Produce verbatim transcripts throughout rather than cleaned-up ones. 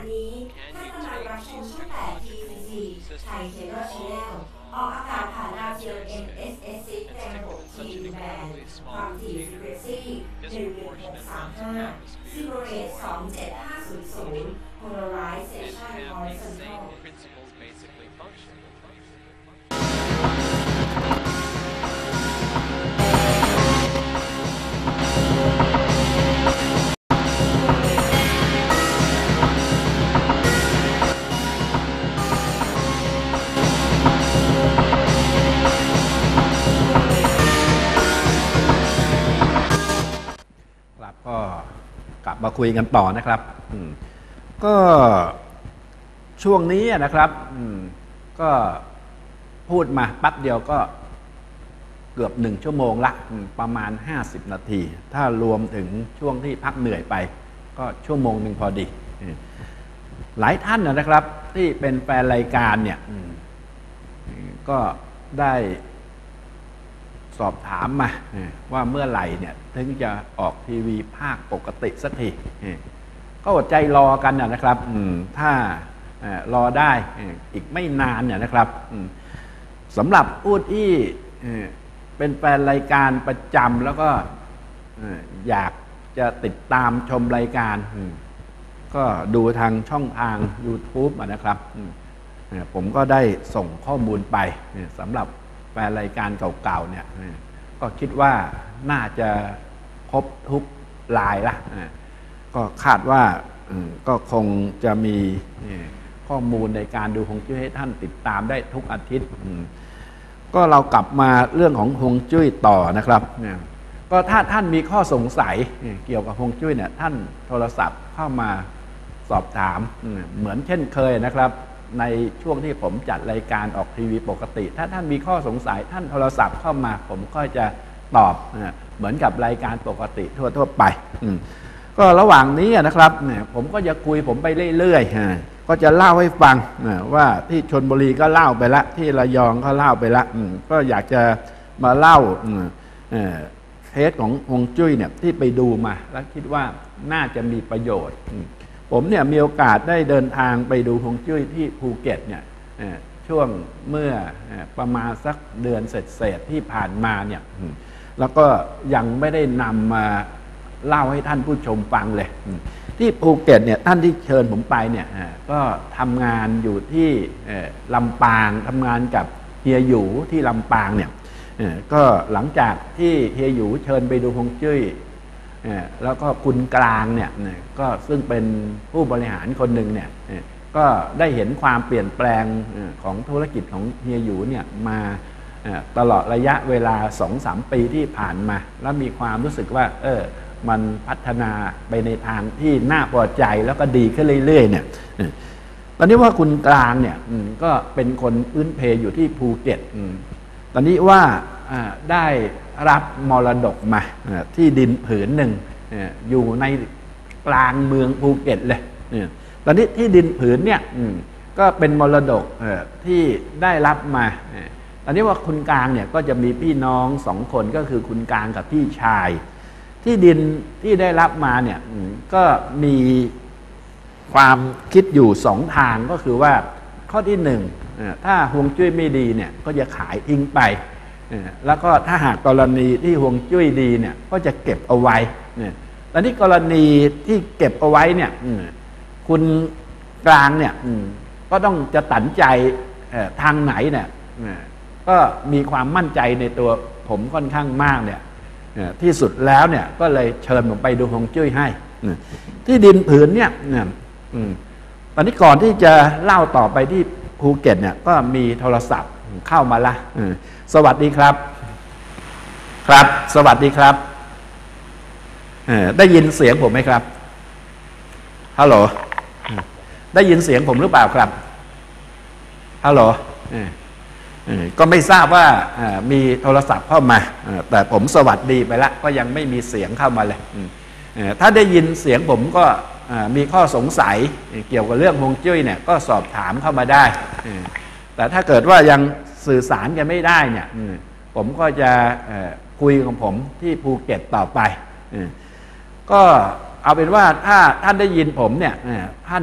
นี้ท่านกำลังรับชมช่องแปด ที ซี ซี ไทยเคเบิลชาแนลออกอากาศผ่านดาวเทียม เอ็ม เอส เอส ซิกซ์ แรงหก ที วี แบนด์ความถี่ Frequency หนึ่งหนึ่งหกสามห้า Zero Rate สองเจ็ดห้าศูนย์ศูนย์ Polarization Horizontal ก็กลับมาคุยกันต่อนะครับก็ช่วงนี้นะครับก็พูดมาแป๊บเดียวก็เกือบหนึ่งชั่วโมงละประมาณห้าสิบนาทีถ้ารวมถึงช่วงที่พักเหนื่อยไปก็ชั่วโมงหนึ่งพอดีหลายท่านนะครับที่เป็นแฟนรายการเนี่ยก็ได้สอบถามมาว่าเมื่อไหร่เนี่ยถึงจะออกทีวีภาคปกติสักทีก็อดใจรอกันนะครับถ้ารอได้อีกไม่นานเนี่ยนะครับสำหรับผู้ที่เป็นแฟนรายการประจำแล้วก็อยากจะติดตามชมรายการก็ดูทางช่องทาง YouTube นะครับผมก็ได้ส่งข้อมูลไปสำหรับแฟนรายการเก่าๆเนี่ยก็คิดว่าน่าจะครบทุกรายละก็คาดว่าก็คงจะมีข้อมูลในการดูฮวงจุ้ยให้ท่านติดตามได้ทุกอาทิตย์ก็เรากลับมาเรื่องของฮวงจุ้ยต่อนะครับก็ถ้าท่านมีข้อสงสัยเกี่ยวกับฮวงจุ้ยเนี่ยท่านโทรศัพท์เข้ามาสอบถามเหมือนเช่นเคยนะครับในช่วงที่ผมจัดรายการออกทีวีปกติถ้าท่านมีข้อสงสัยท่านโทรศัพท์เข้ามาผมก็จะตอบเหมือนกับรายการปกติทั่วๆไปก็ระหว่างนี้นะครับผมก็จะคุยผมไปเรื่อยๆก็จะเล่าให้ฟังว่าที่ชลบุรีก็เล่าไปละที่ระยองก็เล่าไปละก็อยากจะมาเล่าเคสของฮวงจุ้ยเนี่ยที่ไปดูมาแล้วคิดว่าน่าจะมีประโยชน์ผมเนี่ยมีโอกาสได้เดินทางไปดูฮวงจุ้ยที่ภูเก็ตเนี่ยช่วงเมื่อประมาณสักเดือนเศษๆที่ผ่านมาเนี่ยแล้วก็ยังไม่ได้นำมาเล่าให้ท่านผู้ชมฟังเลยที่ภูเก็ตเนี่ยท่านที่เชิญผมไปเนี่ยก็ทำงานอยู่ที่ลำปางทำงานกับเฮียหยูที่ลำปางเนี่ยก็หลังจากที่เฮียหยูเชิญไปดูฮวงจุ้ยแล้วก็คุณกลางเนี่ยก็ซึ่งเป็นผู้บริหารคนหนึ่งเนี่ยก็ได้เห็นความเปลี่ยนแปลงของธุรกิจของเฮียหยูเนี่ยมาตลอดระยะเวลา สองถึงสาม ปีที่ผ่านมาแล้วมีความรู้สึกว่าเออมันพัฒนาไปในทางที่น่าพอใจแล้วก็ดีขึ้นเรื่อยๆเนี่ยตอนนี้ว่าคุณกลางเนี่ยก็เป็นคนพื้นเพอยู่ที่ภูเก็ตตอนนี้ว่าได้รับมรดกมาที่ดินผืนหนึ่งอยู่ในกลางเมืองภูเก็ตเลยตอนนี้ที่ดินผืนเนี่ยก็เป็นมรดกที่ได้รับมาตอนนี้ว่าคุณกลางเนี่ยก็จะมีพี่น้องสองคนก็คือคุณกลางกับพี่ชายที่ดินที่ได้รับมาเนี่ยก็มีความคิดอยู่สองทางก็คือว่าข้อที่หนึ่งถ้าฮวงจุ้ยไม่ดีเนี่ยก็จะขายทิ้งไปแล้วก็ถ้าหากกรณีที่ฮวงจุ้ยดีเนี่ยก็จะเก็บเอาไว้ตอนนี้กรณีที่เก็บเอาไว้เนี่ยคุณกลางเนี่ยก็ต้องจะตัดใจทางไหนเนี่ยก็มีความมั่นใจในตัวผมค่อนข้างมากเนี่ยที่สุดแล้วเนี่ยก็เลยเชิญผมไปดูฮวงจุ้ยให้ที่ดินผืนเนี่ยตอนนี้ก่อนที่จะเล่าต่อไปที่ภูเก็ตเนี่ยก็มีโทรศัพท์เข้ามาละสวัสดีครับครับสวัสดีครับได้ยินเสียงผมไหมครับฮัลโหลได้ยินเสียงผมหรือเปล่าครับฮัลโหลก็ไม่ทราบว่ามีโทรศัพท์เข้ามาแต่ผมสวัสดีไปแล้วก็ยังไม่มีเสียงเข้ามาเลยถ้าได้ยินเสียงผมก็มีข้อสงสัยเกี่ยวกับเรื่องฮวงจุ้ยเนี่ยก็สอบถามเข้ามาได้แต่ถ้าเกิดว่ายังสื่อสารกันไม่ได้เนี่ยผมก็จะคุยของผมที่ภูเก็ตต่อไปก็เอาเป็นว่าถ้าท่านได้ยินผมเนี่ยท่านค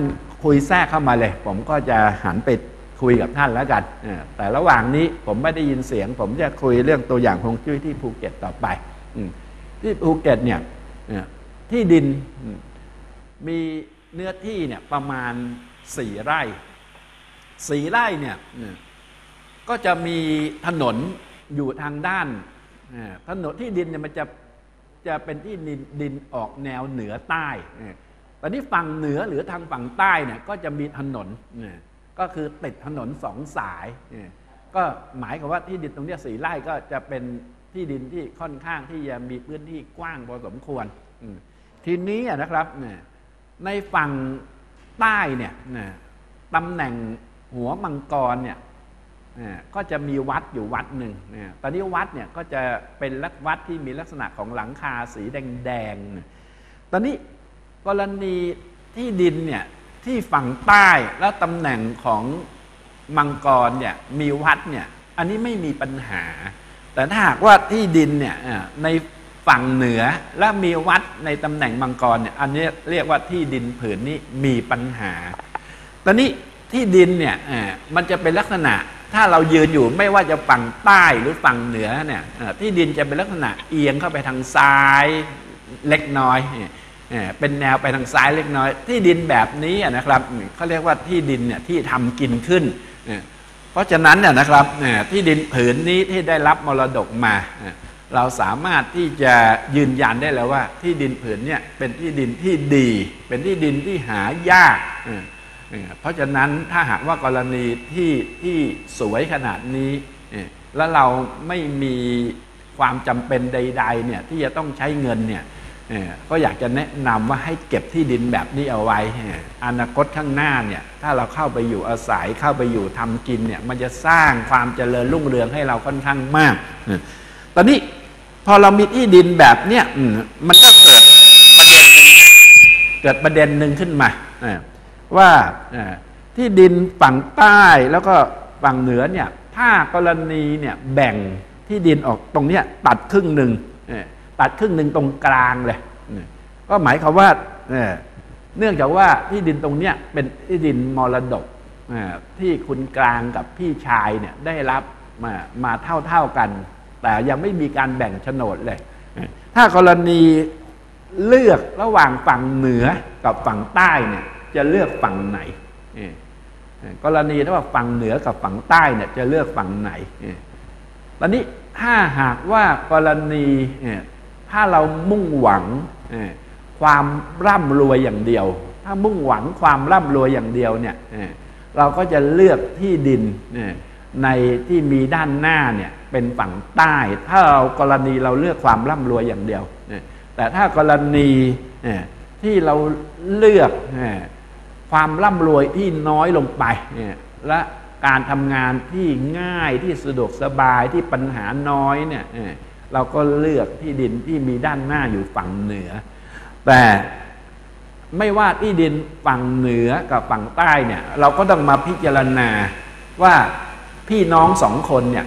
คุยแทรกเข้ามาเลยผมก็จะหันไปคุยกับท่านแล้วกันแต่ระหว่างนี้ผมไม่ได้ยินเสียงผมจะคุยเรื่องตัวอย่างฮวงจุ้ยที่ภูเก็ตต่อไปที่ภูเก็ตเนี่ยที่ดินมีเนื้อที่เนี่ยประมาณสี่ไร่สี่ไร่เนี่ยก็จะมีถนนอยู่ทางด้านถนนที่ดินเนี่ยมันจะจะเป็นที่ดินดินออกแนวเหนือใต้ตอนนี้ฝั่งเหนือหรือทางฝั่งใต้เนี่ยก็จะมีถนนก็คือติดถนนสองสายก็หมายความว่าที่ดินตรงนี้สี่ไร่ก็จะเป็นที่ดินที่ค่อนข้างที่จะมีพื้นที่กว้างพอสมควรทีนี้นะครับในฝั่งใต้เนี่ยตำแหน่งหัวมังกรเนี่ยก็จะมีวัดอยู่วัดหนึ่งตอนนี้วัดเนี่ยก็จะเป็นวัดที่มีลักษณะของหลังคาสีแดงๆตอนนี้กรณีที่ดินเนี่ยที่ฝั่งใต้แล้วตำแหน่งของมังกรเนี่ยมีวัดเนี่ยอันนี้ไม่มีปัญหาแต่ถ้าหากว่าที่ดินเนี่ยในฝั่งเหนือและมีวัดในตำแหน่งมังกรเนี่ยอันนี้เรียกว่าที่ดินผืนนี้มีปัญหาตอนนี้ที่ดินเนี่ยมันจะเป็นลักษณะถ้าเรายืนอยู่ไม่ว่าจะฝั่งใต้หรือฝั่งเหนือเนี่ยที่ดินจะเป็นลักษณะเอียงเข้าไปทางซ้ายเล็กน้อยเป็นแนวไปทางซ้ายเล็กน้อยที่ดินแบบนี้นะครับเขาเรียกว่าที่ดินเนี่ยที่ทำกินขึ้นเพราะฉะนั้นเนี่ยนะครับที่ดินผืนนี้ที่ได้รับมรดกมาเราสามารถที่จะยืนยันได้แล้วว่าที่ดินผืนเนี่ยเป็นที่ดินที่ดีเป็นที่ดินที่หายากเพราะฉะนั้นถ้าหากว่ากรณีที่ที่สวยขนาดนี้แล้วเราไม่มีความจำเป็นใดๆเนี่ยที่จะต้องใช้เงินเนี่ยก็อยากจะแนะนำว่าให้เก็บที่ดินแบบนี้เอาไว้อนาคตข้างหน้าเนี่ยถ้าเราเข้าไปอยู่อาศัยเข้าไปอยู่ทำกินเนี่ยมันจะสร้างความเจริญรุ่งเรืองให้เราค่อนข้างมากตอนนี้พอเรามีที่ดินแบบเนี้ยมันก็เกิดประเด็นหนึ่งเกิดประเด็นหนึ่งขึ้นมาว่าที่ดินฝั่งใต้แล้วก็ฝั่งเหนือเนี่ยถ้ากรณีเนี่ยแบ่งที่ดินออกตรงเนี้ยตัดครึ่งหนึ่งตัดครึ่งหนึ่งตรงกลางเลยก็หมายความว่าเนื่องจากว่าที่ดินตรงเนี้ยเป็นที่ดินมรดกที่คุณกลางกับพี่ชายเนี่ยได้รับมามาเท่าๆกันแต่ยังไม่มีการแบ่งโฉนดเลยถ้ากรณีเลือกระหว่างฝั่งเหนือกับฝั่งใต้เนี่ยจะเลือกฝั่งไหนกรณีถ้าว่าฝั่งเหนือกับฝั่งใต้เนี่ยจะเลือกฝั่งไหนตอนนี้ถ้าหากว่ากรณีถ้าเรามุ่งหวังความร่ำรวยอย่างเดียวถ้ามุ่งหวังความร่ำรวยอย่างเดียวเนี่ยเราก็จะเลือกที่ดินในที่มีด้านหน้าเนี่ยเป็นฝั่งใต้ถ้าเรากรณีเราเลือกความร่ำรวยอย่างเดียวแต่ถ้ากรณีที่เราเลือกความร่ำรวยที่น้อยลงไปและการทำงานที่ง่ายที่สะดวกสบายที่ปัญหาน้อยเนี่ยเราก็เลือกที่ดินที่มีด้านหน้าอยู่ฝั่งเหนือแต่ไม่ว่าที่ดินฝั่งเหนือกับฝั่งใต้เนี่ยเราก็ต้องมาพิจารณาว่าพี่น้องสองคนเนี่ย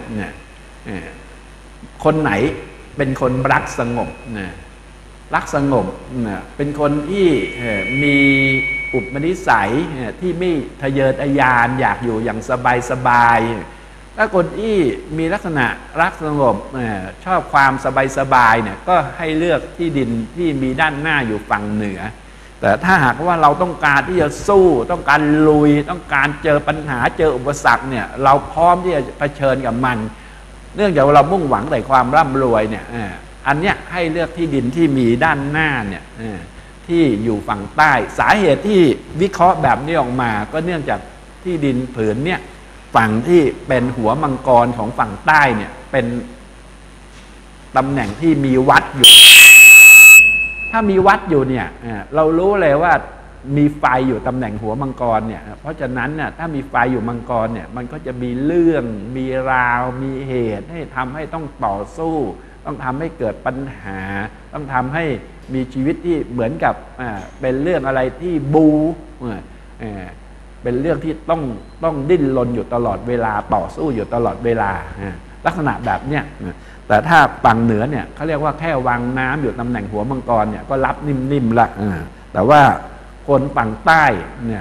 คนไหนเป็นคนรักสงบรักสงบเป็นคนที่มีอุปนิสัยที่ไม่ทะเยอทะยานอยากอยู่อย่างสบายสบายถ้าคนที่มีลักษณะรักสงบชอบความสบายสบายเนี่ยก็ให้เลือกที่ดินที่มีด้านหน้าอยู่ฝั่งเหนือแต่ถ้าหากว่าเราต้องการที่จะสู้ต้องการลุยต้องการเจอปัญหาเจออุปสรรคเนี่ยเราพร้อมที่จะเผชิญกับมันเนื่องจากเรามุ่งหวังแต่ความร่ำรวยเนี่ยอันเนี้ยให้เลือกที่ดินที่มีด้านหน้าเนี่ยที่อยู่ฝั่งใต้สาเหตุที่วิเคราะห์แบบนี้ออกมาก็เนื่องจากที่ดินผืนเนี่ยฝั่งที่เป็นหัวมังกรของฝั่งใต้เนี่ยเป็นตำแหน่งที่มีวัดอยู่ถ้ามีวัดอยู่เนี่ยเรารู้เลยว่ามีไฟอยู่ตำแหน่งหัวมังกรเนี่ยเพราะฉะนั้นเนี่ยถ้ามีไฟอยู่มังกรเนี่ยมันก็จะมีเรื่องมีราวมีเหตุให้ทำให้ต้องต่อสู้ต้องทำให้เกิดปัญหาต้องทำให้มีชีวิตที่เหมือนกับเป็นเรื่องอะไรที่บูเป็นเรื่องที่ต้องต้องดิ้นรนอยู่ตลอดเวลาต่อสู้อยู่ตลอดเวลาลักษณะแบบเนี้ยแต่ถ้าฝั่งเหนือเนี่ยเขาเรียกว่าแค่วางน้ำอยู่ตำแหน่งหัวมังกรเนี่ยก็รับนิ่มๆละแต่ว่าคนฝั่งใต้เนี่ย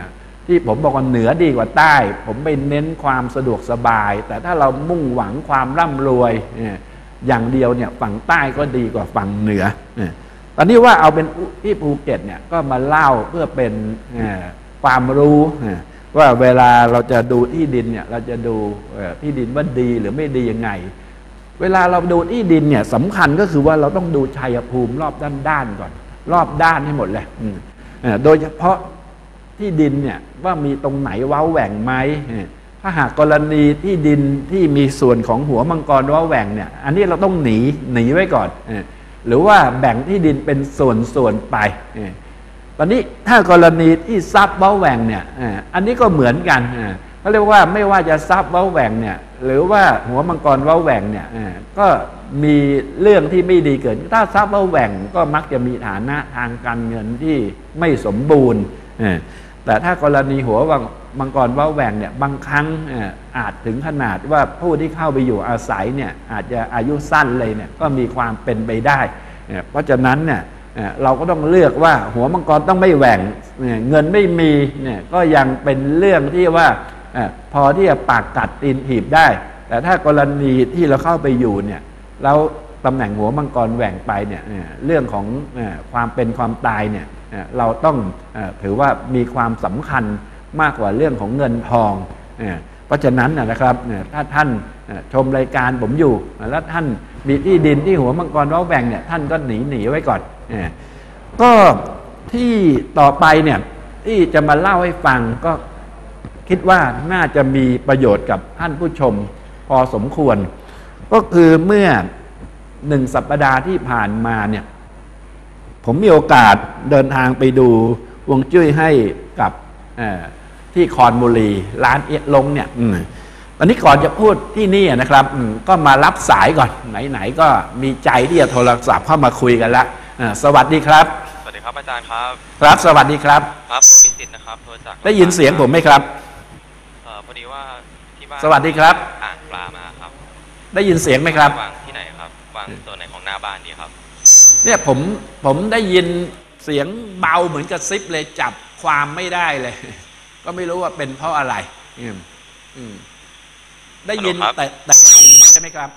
ที่ผมบอกว่าเหนือดีกว่าใต้ ผมไปเน้นความสะดวกสบาย แต่ถ้าเรามุ่งหวังความร่ำรวยอย่างเดียวเนี่ยฝั่งใต้ก็ดีกว่าฝั่งเหนือตอนนี้ว่าเอาเป็นที่ภูเก็ตเนี่ยก็มาเล่าเพื่อเป็นความรู้ว่าเวลาเราจะดูที่ดินเนี่ยเราจะดูที่ดินว่าดีหรือไม่ดียังไงเวลาเราดูที่ดินเนี่ยสำคัญก็คือว่าเราต้องดูชัยภูมิรอบด้านๆก่อนรอบด้านให้หมดเลยโดยเฉพาะที่ดินเนี่ยว่ามีตรงไหนเว้าแหว่งไหมถ้าหากกรณีที่ดินที่มีส่วนของหัวมังกรเว้าแหว่งเนี่ยอันนี้เราต้องหนีหนีไว้ก่อนหรือว่าแบ่งที่ดินเป็นส่วนๆไปตอนนี้ถ้ากรณีที่ทรัพย์เว้าแหว่งเนี่ยอันนี้ก็เหมือนกันเขาเรียกว่าไม่ว่าจะทรัพย์เว้าแหว่งเนี่ยหรือว่าหัวมังกรเว้าแหว่งเนี่ยก็มีเรื่องที่ไม่ดีเกิดถ้าทรัพย์เว้าแหว่งก็มักจะมีฐานะทางการเงินที่ไม่สมบูรณ์แต่ถ้ากรณีหัวมังกรเว้าแหว่งเนี่ยบางครั้งอาจถึงขนาดว่าผู้ที่เข้าไปอยู่อาศัยเนี่ยอาจจะอายุสั้นเลยเนี่ยก็มีความเป็นไปได้เพราะฉะนั้นเนี่ยเราก็ต้องเลือกว่าหัวมังกรต้องไม่แหว่งเงินไม่มีเนี่ยก็ยังเป็นเรื่องที่ว่าพอที่จะปากกัดตีนถีบได้แต่ถ้ากรณีที่เราเข้าไปอยู่เนี่ยแล้วตำแหน่งหัวมังกรแหว่งไปเนี่ยเรื่องของความเป็นความตายเนี่ยเราต้องถือว่ามีความสำคัญมากกว่าเรื่องของเงินทองเพราะฉะนั้นนะครับถ้าท่านชมรายการผมอยู่แล้วท่านมีที่ดินที่หัวมังกรเว้าแหว่งเนี่ยท่านก็หนีหนีไว้ก่อนก็ที่ต่อไปเนี่ยที่จะมาเล่าให้ฟังก็คิดว่าน่าจะมีประโยชน์กับท่านผู้ชมพอสมควรก็คือเมื่อหนึ่งสัปดาห์ที่ผ่านมาเนี่ยผมมีโอกาสเดินทางไปดูฮวงจุ้ยให้กับที่คอนบุรีร้านเอี๊ยะลงเนี่ยตอนนี้ก่อนจะพูดที่นี่นะครับก็มารับสายก่อนไหนๆก็มีใจที่จะโทรศัพท์เข้ามาคุยกันละสวัสดีครับสวัสดีครับอาจารย์ครับครับสวัสดีครับครับมิตินะครับโทรจากได้ยินเสียงผมไหมครับเออพอดีว่าที่บ้านสวัสดีครับอ่างปลามาครับได้ยินเสียงไหมครับวางที่ไหนครับวางตัวไหนของหน้าบ้านนี่ครับเนี่ยผมผมได้ยินเสียงเบาเหมือนกับซิปเลยจับความไม่ได้เลยก็ไม่รู้ว่าเป็นเพราะอะไรอืมอืมได้ยินแต่แต่ใช่ไหมครับ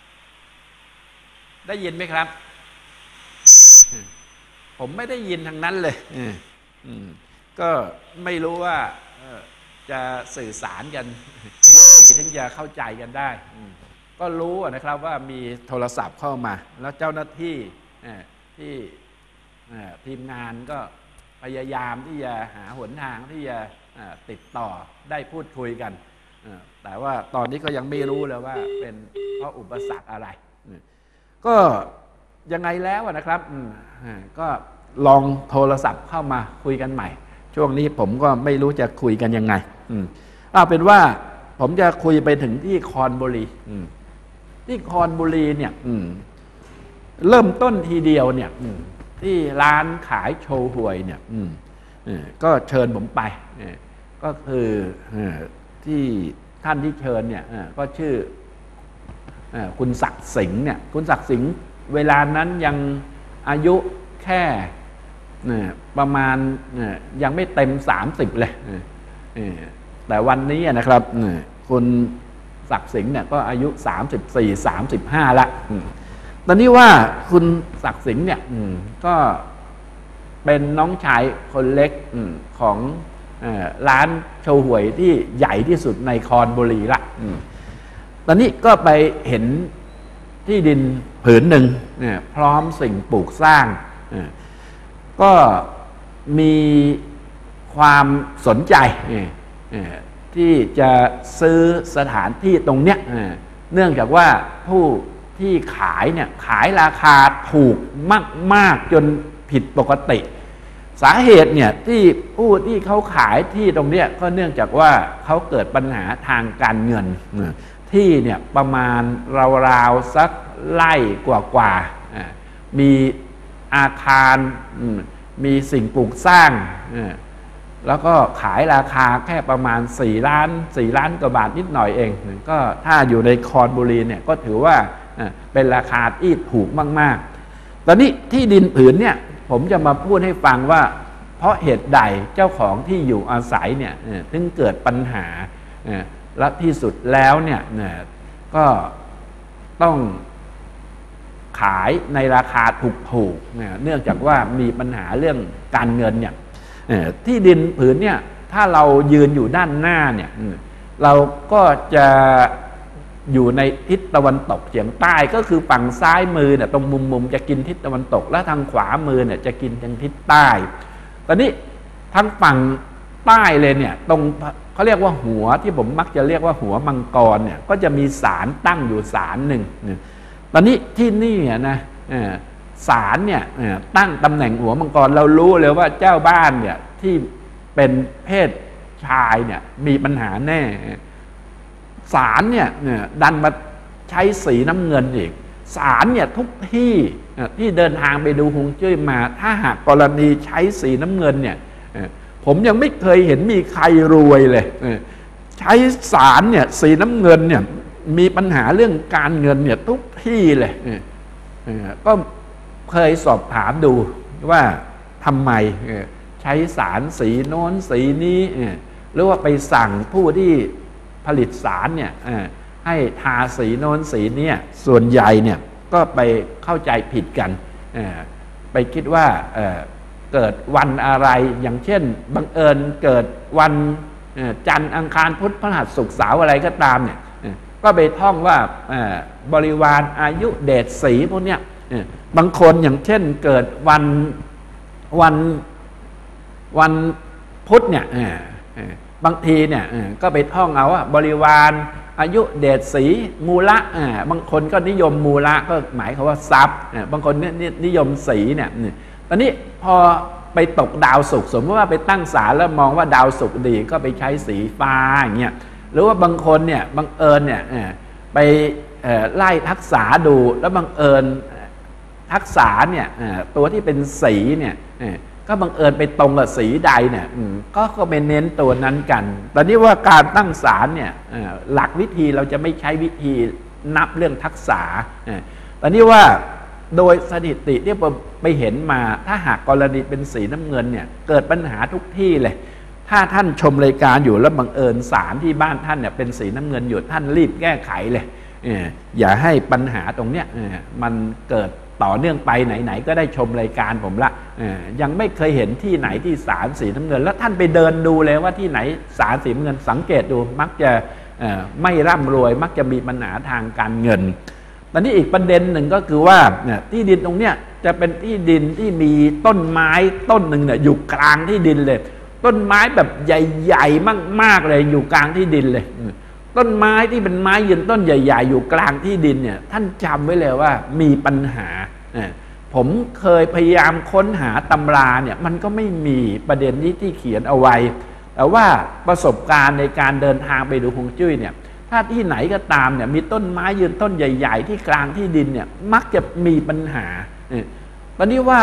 ได้ยินไหมครับผมไม่ได้ยินทางนั้นเลยอืมก็ไม่รู้ว่าจะสื่อสารกันถึงจะเข้าใจกันได้ก็รู้นะครับว่ามีโทรศัพท์เข้ามาแล้วเจ้าหน้าที่ที่ทีมงานก็พยายามที่จะหาหนทางที่จะติดต่อได้พูดคุยกันแต่ว่าตอนนี้ก็ยังไม่รู้เลยว่าเป็นเพราะอุปสรรคอะไรก็ยังไงแล้วนะครับก็ลองโทรศัพท์เข้ามาคุยกันใหม่ช่วงนี้ผมก็ไม่รู้จะคุยกันยังไงเอาเป็นว่าผมจะคุยไปถึงที่คอนบุรีที่คอนบุรีเนี่ยเริ่มต้นทีเดียวเนี่ยที่ร้านขายโชห่วยเนี่ยก็เชิญผมไปก็คือที่ท่านที่เชิญเนี่ยก็ชื่อคุณศักดิ์สิงห์เนี่ยคุณศักดิ์สิงห์เวลานั้นยังอายุแค่ประมาณยังไม่เต็มสามสิบเลยแต่วันนี้นะครับคุณศักดิ์สิงห์เนี่ยก็อายุสามสิบสี่ สามสิบห้าละตอนนี้ว่าคุณศักดิ์สิงห์เนี่ยก็เป็นน้องชายคนเล็กของร้านโชห่วยที่ใหญ่ที่สุดในคอนบุรีละตอนนี้ก็ไปเห็นที่ดินผืนหนึ่งพร้อมสิ่งปลูกสร้างก็มีความสนใจที่จะซื้อสถานที่ตรงเนี้ยเนื่องจากว่าผู้ที่ขายเนี่ยขายราคาถูกมากๆจนผิดปกติสาเหตุเนี่ยที่ผู้ที่เขาขายที่ตรงเนี้ยก็เนื่องจากว่าเขาเกิดปัญหาทางการเงินที่เนี่ยประมาณราวๆสักไร่กว่าๆมีอาคารมีสิ่งปลูกสร้างแล้วก็ขายราคาแค่ประมาณสี่ล้านสี่ล้านกว่าบาทนิดหน่อยเองก็ถ้าอยู่ในคอนบุรีเนี่ยก็ถือว่าเป็นราคาที่ถูกมากๆตอนนี้ที่ดินผืนเนี่ยผมจะมาพูดให้ฟังว่าเพราะเหตุใดเจ้าของที่อยู่อาศัยเนี่ยถึงเกิดปัญหาและที่สุดแล้วเนี่ยก็ต้องขายในราคาถูกๆเนื่องจากว่ามีปัญหาเรื่องการเงินเนี่ยที่ดินผืนเนี่ยถ้าเรายืนอยู่ด้านหน้าเนี่ยเราก็จะอยู่ในทิศตะวันตกเฉียงใต้ก็คือฝั่งซ้ายมือเนี่ยตรงมุมมุมจะกินทิศตะวันตกและทางขวามือเนี่ยจะกินทางทิศใต้ตอนนี้ทางฝั่งใต้เลยเนี่ยตรงเขาเรียกว่าหัวที่ผมมักจะเรียกว่าหัวมังกรเนี่ยก็จะมีศาลตั้งอยู่ศาลหนึ่งตอนนี้ที่นี่นะศาลเนี่ยตั้งตำแหน่งหัวมังกรเรารู้เลยว่าเจ้าบ้านเนี่ยที่เป็นเพศชายเนี่ยมีปัญหาแน่ศาลเนี่ยดันมาใช้สีน้ำเงินอีกศาลเนี่ยทุกที่ที่เดินทางไปดูฮวงจุ้ยมาถ้าหากกรณีใช้สีน้ำเงินเนี่ยผมยังไม่เคยเห็นมีใครรวยเลยใช้ศาลเนี่ยสีน้ำเงินเนี่ยมีปัญหาเรื่องการเงินเนี่ยทุกที่เลยก็เคยสอบถามดูว่าทำไมใช้สารสีโน้นสีนี้หรือว่าไปสั่งผู้ที่ผลิตสารเนี่ยให้ทาสีโน้นสีนี้ส่วนใหญ่เนี่ยก็ไปเข้าใจผิดกันไปคิดว่าเกิดวันอะไรอย่างเช่นบังเอิญเกิดวันจันทร์อังคารพุธพฤหัสศุกร์เสาร์อะไรก็ตามเนี่ยก็ไปท่องว่าบริวารอายุเดชสีพวกเนี้ยบางคนอย่างเช่นเกิดวันวันวันพุธเนี่ยบางทีเนี่ยก็ไปท่องเอาว่าบริวารอายุเดชสีมูละบางคนก็นิยมมูละก็หมายความว่าทรัพย์บางคนนิยมสีเนี่ยตอนนี้พอไปตกดาวศุกร์สมมติว่าไปตั้งศาลแล้วมองว่าดาวศุกร์ดีก็ไปใช้สีฟ้าอย่างเงี้ยหรือว่าบางคนเนี่ยบังเอิญเนี่ยไปไล่ทักษะดูแล้วบังเอิญทักษะเนี่ยตัวที่เป็นสีเนี่ยก็บังเอิญไปตรงกับสีใดเนี่ยก็ก็ไปเน้นตัวนั้นกันตอนนี้ว่าการตั้งศาลเนี่ยหลักวิธีเราจะไม่ใช้วิธีนับเรื่องทักษะตอนนี้ว่าโดยสถิติที่ผมไปเห็นมาถ้าหากกรณีเป็นสีน้ำเงินเนี่ยเกิดปัญหาทุกที่เลยถ้าท่านชมรายการอยู่แล้วบังเอิญศาลที่บ้านท่านเนี่ยเป็นสีน้ำเงินอยู่ท่านรีบแก้ไขเลยอย่าให้ปัญหาตรงเนี้ยมันเกิดต่อเนื่องไปไหนๆก็ได้ชมรายการผมละยังไม่เคยเห็นที่ไหนที่ศาลสีน้ำเงินแล้วท่านไปเดินดูเลยว่าที่ไหนศาลสีน้ำเงินสังเกตดูมักจะไม่ร่ำรวยมักจะมีปัญหาทางการเงินตอนนี้อีกประเด็นหนึ่งก็คือว่าที่ดินตรงเนี้ยจะเป็นที่ดินที่มีต้นไม้ต้นหนึ่งเนี่ยอยู่กลางที่ดินเลยต้นไม้แบบใหญ่ๆมากๆเลยอยู่กลางที่ดินเลยต้นไม้ที่เป็นไม้ยืนต้นใหญ่ๆอยู่กลางที่ดินเนี่ยท่านจำไว้เลยว่ามีปัญหาผมเคยพยายามค้นหาตำราเนี่ยมันก็ไม่มีประเด็นนี้ที่เขียนเอาไว้แต่ว่าประสบการณ์ในการเดินทางไปดูฮวงจุ้ยเนี่ยถ้าที่ไหนก็ตามเนี่ยมีต้นไม้ยืนต้นใหญ่ๆที่กลางที่ดินเนี่ยมักจะมีปัญหาตอนนี้ว่า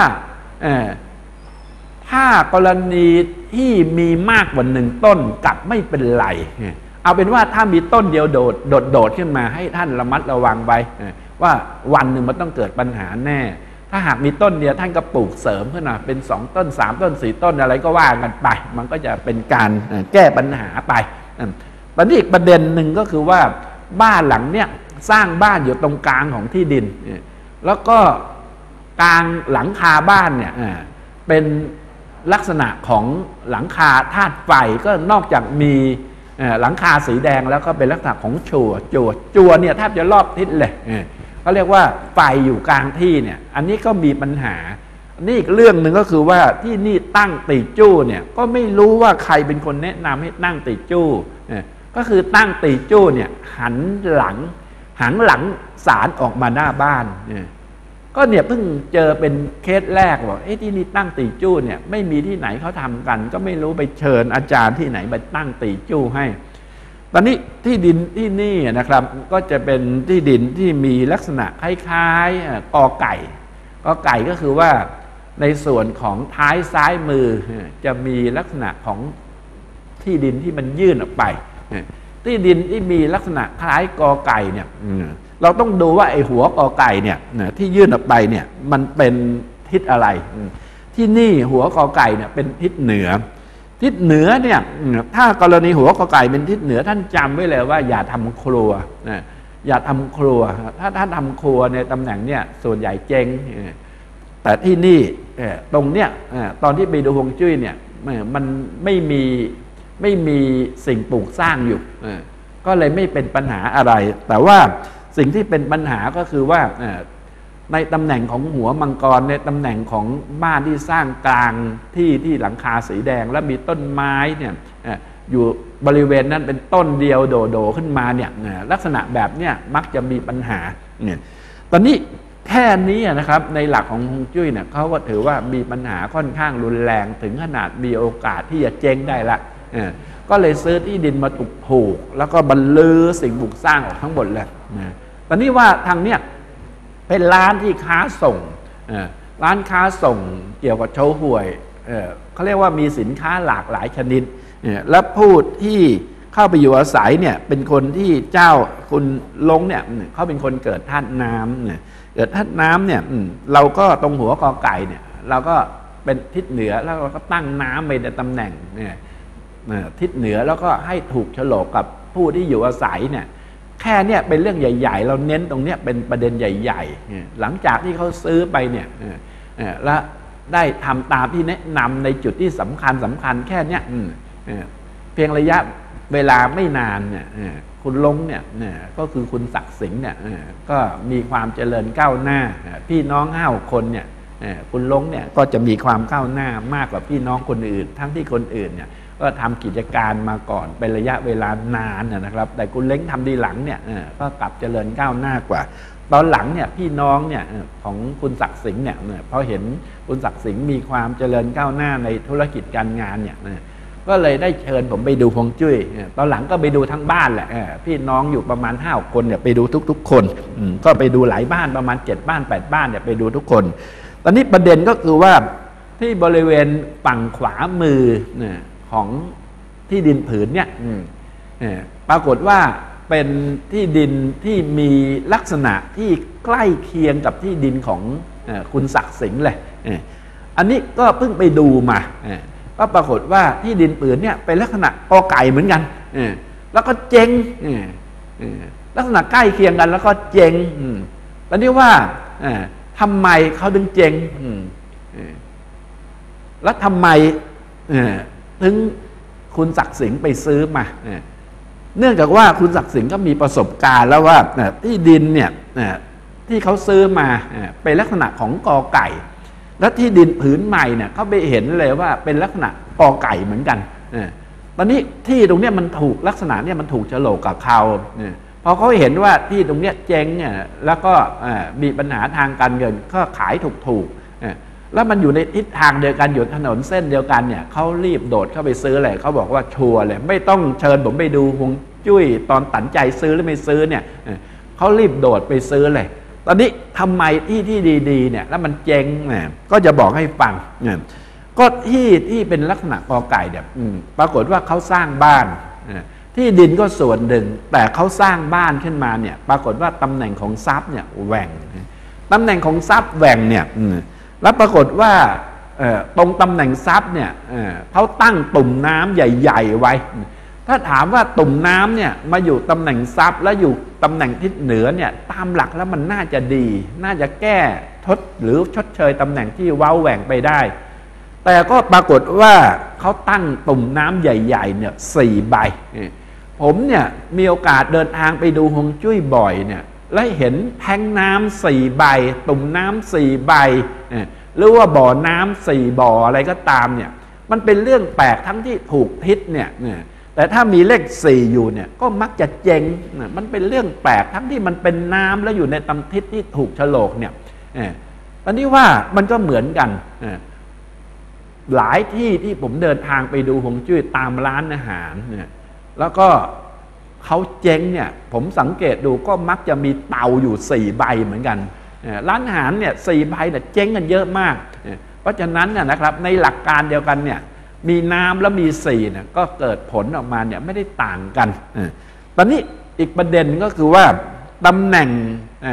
ถ้ากรณีที่มีมากกว่าหนึ่งต้นกลับไม่เป็นไรเอาเป็นว่าถ้ามีต้นเดียวโดดโดดโดดขึ้นมาให้ท่านระมัดระวังไว้ว่าวันหนึ่งมันต้องเกิดปัญหาแน่ถ้าหากมีต้นเดียวท่านก็ปลูกเสริมขึ้นมาเป็นสองต้นสามต้นสี่ต้นอะไรก็ว่ากันไปมันก็จะเป็นการแก้ปัญหาไปตอนนี้อีกประเด็นหนึ่งก็คือว่าบ้านหลังเนี้ยสร้างบ้านอยู่ตรงกลางของที่ดินแล้วก็กลางหลังคาบ้านเนี่ยเป็นลักษณะของหลังคาธาตุไฟก็นอกจากมีหลังคาสีแดงแล้วก็เป็นลักษณะของจั่วจั่วจั่วเนี่ยแทบจะรอบทิศเลยเขาเรียกว่าไฟอยู่กลางที่เนี่ยอันนี้ก็มีปัญหาอันนี้อีกเรื่องหนึ่งก็คือว่าที่นี่ตั้งติจู้เนี่ยก็ไม่รู้ว่าใครเป็นคนแนะนำให้ตั้งติจู้ก็คือตั้งติจู้เนี่ยหันหลังหันหลังศาลออกมาหน้าบ้านก็เนี่ยเพิ่งเจอเป็นเคสแรกว่าไอ้ที่นี่ตั้งติจู้เนี่ยไม่มีที่ไหนเขาทำกันก็ไม่รู้ไปเชิญอาจารย์ที่ไหนมาตั้งติจู้ให้ตอนนี้ที่ดินที่นี่นะครับก็จะเป็นที่ดินที่มีลักษณะคล้ายๆกอไก่กอไก่ก็คือว่าในส่วนของท้ายซ้ายมือจะมีลักษณะของที่ดินที่มันยื่นออกไปที่ดินที่มีลักษณะคล้ายกอไก่เนี่ยเราต้องดูว่าไอ้หัวกอไก่เนี่ยที่ยื่นออกไปเนี่ยมันเป็นทิศอะไรที่นี่หัวกอไก่เนี่ยเป็นทิศเหนือทิศเหนือเนี่ยถ้ากรณีหัวกอไก่เป็นทิศเหนือท่านจำไว้เลยว่าอย่าทำครัวนะอย่าทำครัวถ้าท่านทำครัวในตำแหน่งเนี่ยส่วนใหญ่เจ๊งแต่ที่นี่ตรงเนี้ยตอนที่ไปดูฮวงจุ้ยเนี่ยมันไม่มีไม่มีสิ่งปลูกสร้างอยู่ก็เลยไม่เป็นปัญหาอะไรแต่ว่าสิ่งที่เป็นปัญหาก็คือว่าในตำแหน่งของหัวมังกรในตำแหน่งของบ้านที่สร้างกลางที่ที่หลังคาสีแดงแล้วมีต้นไม้เนี่ยอยู่บริเวณนั้นเป็นต้นเดียวโดโดขึ้นมาเนี่ยลักษณะแบบเนี้ยมักจะมีปัญหาเนี่ยตอนนี้แค่นี้นะครับในหลักของฮวงจุ้ยเนี่ยเขาก็ถือว่ามีปัญหาค่อนข้างรุนแรงถึงขนาดมีโอกาสที่จะเจ๊งได้ละก็เลยซื้อที่ดินมาถูกๆแล้วก็บรรลือสิ่งปลูกสร้างออกทั้งหมดเลยนะตอนนี้ว่าทางเนี้ยเป็นร้านที่ค้าส่งร้านค้าส่งเกี่ยวกับโชว์หวยเขาเรียกว่ามีสินค้าหลากหลายชนิดและผู้ที่เข้าไปอยู่อาศัยเนี่ยเป็นคนที่เจ้าคุณลงเนี่ยเขาเป็นคนเกิดธาตุน้ำเนี่ยเกิดธาตุน้ำเนี่ยเราก็ตรงหัวกอไก่เนี่ยเราก็เป็นทิศเหนือแล้วเราก็ตั้งน้ำไปในตำแหน่งเนี่ยทิศเหนือแล้วก็ให้ถูกโฉลกกับผู้ที่อยู่อาศัยเนี่ยแค่เนี่ยเป็นเรื่องใหญ่ๆเราเน้นตรงเนี้ยเป็นประเด็นใหญ่ๆหลังจากที่เขาซื้อไปเนี่ยและได้ทำตามที่แนะนำในจุดที่สำคัญสำคัญแค่เนี้ยเพียงระยะเวลาไม่นานเนี่ยคุณลงเนี่ยก็คือคุณศักดิ์สิงห์เนี่ยก็มีความเจริญก้าวหน้าพี่น้องห้าคนเนี่ยคุณลงเนี่ยก็จะมีความก้าวหน้ามากกว่าพี่น้องคนอื่นทั้งที่คนอื่นเนี่ยก็ทำกิจการมาก่อนเป็นระยะเวลานานนะครับแต่คุณเล้งทำดีหลังเนี่ยก็กลับเจริญก้าวหน้ากว่าตอนหลังเนี่ยพี่น้องเนี่ยของคุณศักดิ์สิงห์เนี่ยพอเห็นคุณศักดิ์สิงห์มีความเจริญก้าวหน้าในธุรกิจการงานเนี่ยก็เลยได้เชิญผมไปดูฮวงจุ้ยตอนหลังก็ไปดูทั้งบ้านแหละพี่น้องอยู่ประมาณห้าคนเนี่ยไปดูทุกๆคนก็ไปดูหลายบ้านประมาณเจ็ดบ้านแปดบ้านเนี่ยไปดูทุกคนตอนนี้ประเด็นก็คือว่าที่บริเวณฝั่งขวามือของที่ดินผืนเนี่ยปรากฏว่าเป็นที่ดินที่มีลักษณะที่ใกล้เคียงกับที่ดินของคุณศักดิ์สิงห์เลยอันนี้ก็เพิ่งไปดูมาก็ปรากฏว่าที่ดินผืนเนี่ยเป็นลักษณะกอไก่เหมือนกันแล้วก็เจ๊งลักษณะใกล้เคียงกันแล้วก็เจ๊งตอนนี้ว่าทำไมเขาถึงเจ๊งแล้วทำไมถึงคุณศักดิ์สิงห์ไปซื้อมาเนื่องจากว่าคุณศักดิ์สิงห์ก็มีประสบการณ์แล้วว่าที่ดินเนี่ยที่เขาซื้อมาเป็นลักษณะของกอไก่และที่ดินผืนใหม่เนี่ยเขาไปเห็นเลยว่าเป็นลักษณะกอไก่เหมือนกันตอนนี้ที่ตรงเนี้ยมันถูกลักษณะเนี่ยมันถูกโฉลกกับเขาพอเขาเห็นว่าที่ตรงเนี้ยเจ๊งเนี่ยแล้วก็มีปัญหาทางการเงินก็ขายถูกๆแล้วมันอยู่ในทิศทางเดียวกันอยู่ถนนเส้นเดียวกันเนี่ยเขารีบโดดเข้าไปซื้อเลยเขาบอกว่าชัวร์เลยไม่ต้องเชิญผมไปดูฮวงจุ้ยตอนตัดใจซื้อหรือไม่ซื้อเนี่ยเขารีบโดดไปซื้อเลยตอนนี้ทำไมที่ที่ดีๆเนี่ยแล้วมันเจ๊งเนี่ยก็จะบอกให้ฟังเนี่ยก็ที่ที่เป็นลักษณะกอไก่เนี่ยปรากฏว่าเขาสร้างบ้านที่ดินก็ส่วนหนึ่งแต่เขาสร้างบ้านขึ้นมาเนี่ยปรากฏว่าตำแหน่งของทรัพย์เนี่ยแหว่งตำแหน่งของทรัพย์แหว่งเนี่ยแล้วปรากฏว่าตรงตำแหน่งทรัพย์เนี่ยเขาตั้งตุ่มน้ำใหญ่ๆไว้ถ้าถามว่าตุ่มน้ำเนี่ยมาอยู่ตำแหน่งทรัพย์และอยู่ตำแหน่งทิศเหนือเนี่ยตามหลักแล้วมันน่าจะดีน่าจะแก้ทดหรือชดเชยตำแหน่งที่เว้าแหว่งไปได้แต่ก็ปรากฏว่าเขาตั้งตุ่มน้ำใหญ่ๆเนี่ยสี่ใบผมเนี่ยมีโอกาสเดินทางไปดูฮวงจุ้ยบ่อยเนี่ยและเห็นแทงน้ำสี่ใบตุ่มน้ำสี่ใบหรือว่าบ่อน้ำสี่บ่ออะไรก็ตามเนี่ยมันเป็นเรื่องแปลกทั้งที่ถูกทิศเนี่ยแต่ถ้ามีเลขสี่อยู่เนี่ยก็มักจะเจ๊งมันเป็นเรื่องแปลกทั้งที่มันเป็นน้ำแล้วอยู่ในตำทิศที่ถูกโฉลกเนี่ยตอนนี้ว่ามันก็เหมือนกันหลายที่ที่ผมเดินทางไปดูฮวงจุ้ยตามร้านอาหารเนี่ยแล้วก็เขาเจ๊งเนี่ยผมสังเกตดูก็มักจะมีเตาอยู่สี่ใบเหมือนกันร้านอาหารเนี่ยสี่ใบเนี่ยเจ๊งกันเยอะมากเพราะฉะนั้นเนี่ยนะครับในหลักการเดียวกันเนี่ยมีน้ำแล้วมีสี่เนี่ยก็เกิดผลออกมาเนี่ยไม่ได้ต่างกันตอนนี้อีกประเด็นก็คือว่าตำแหน่ง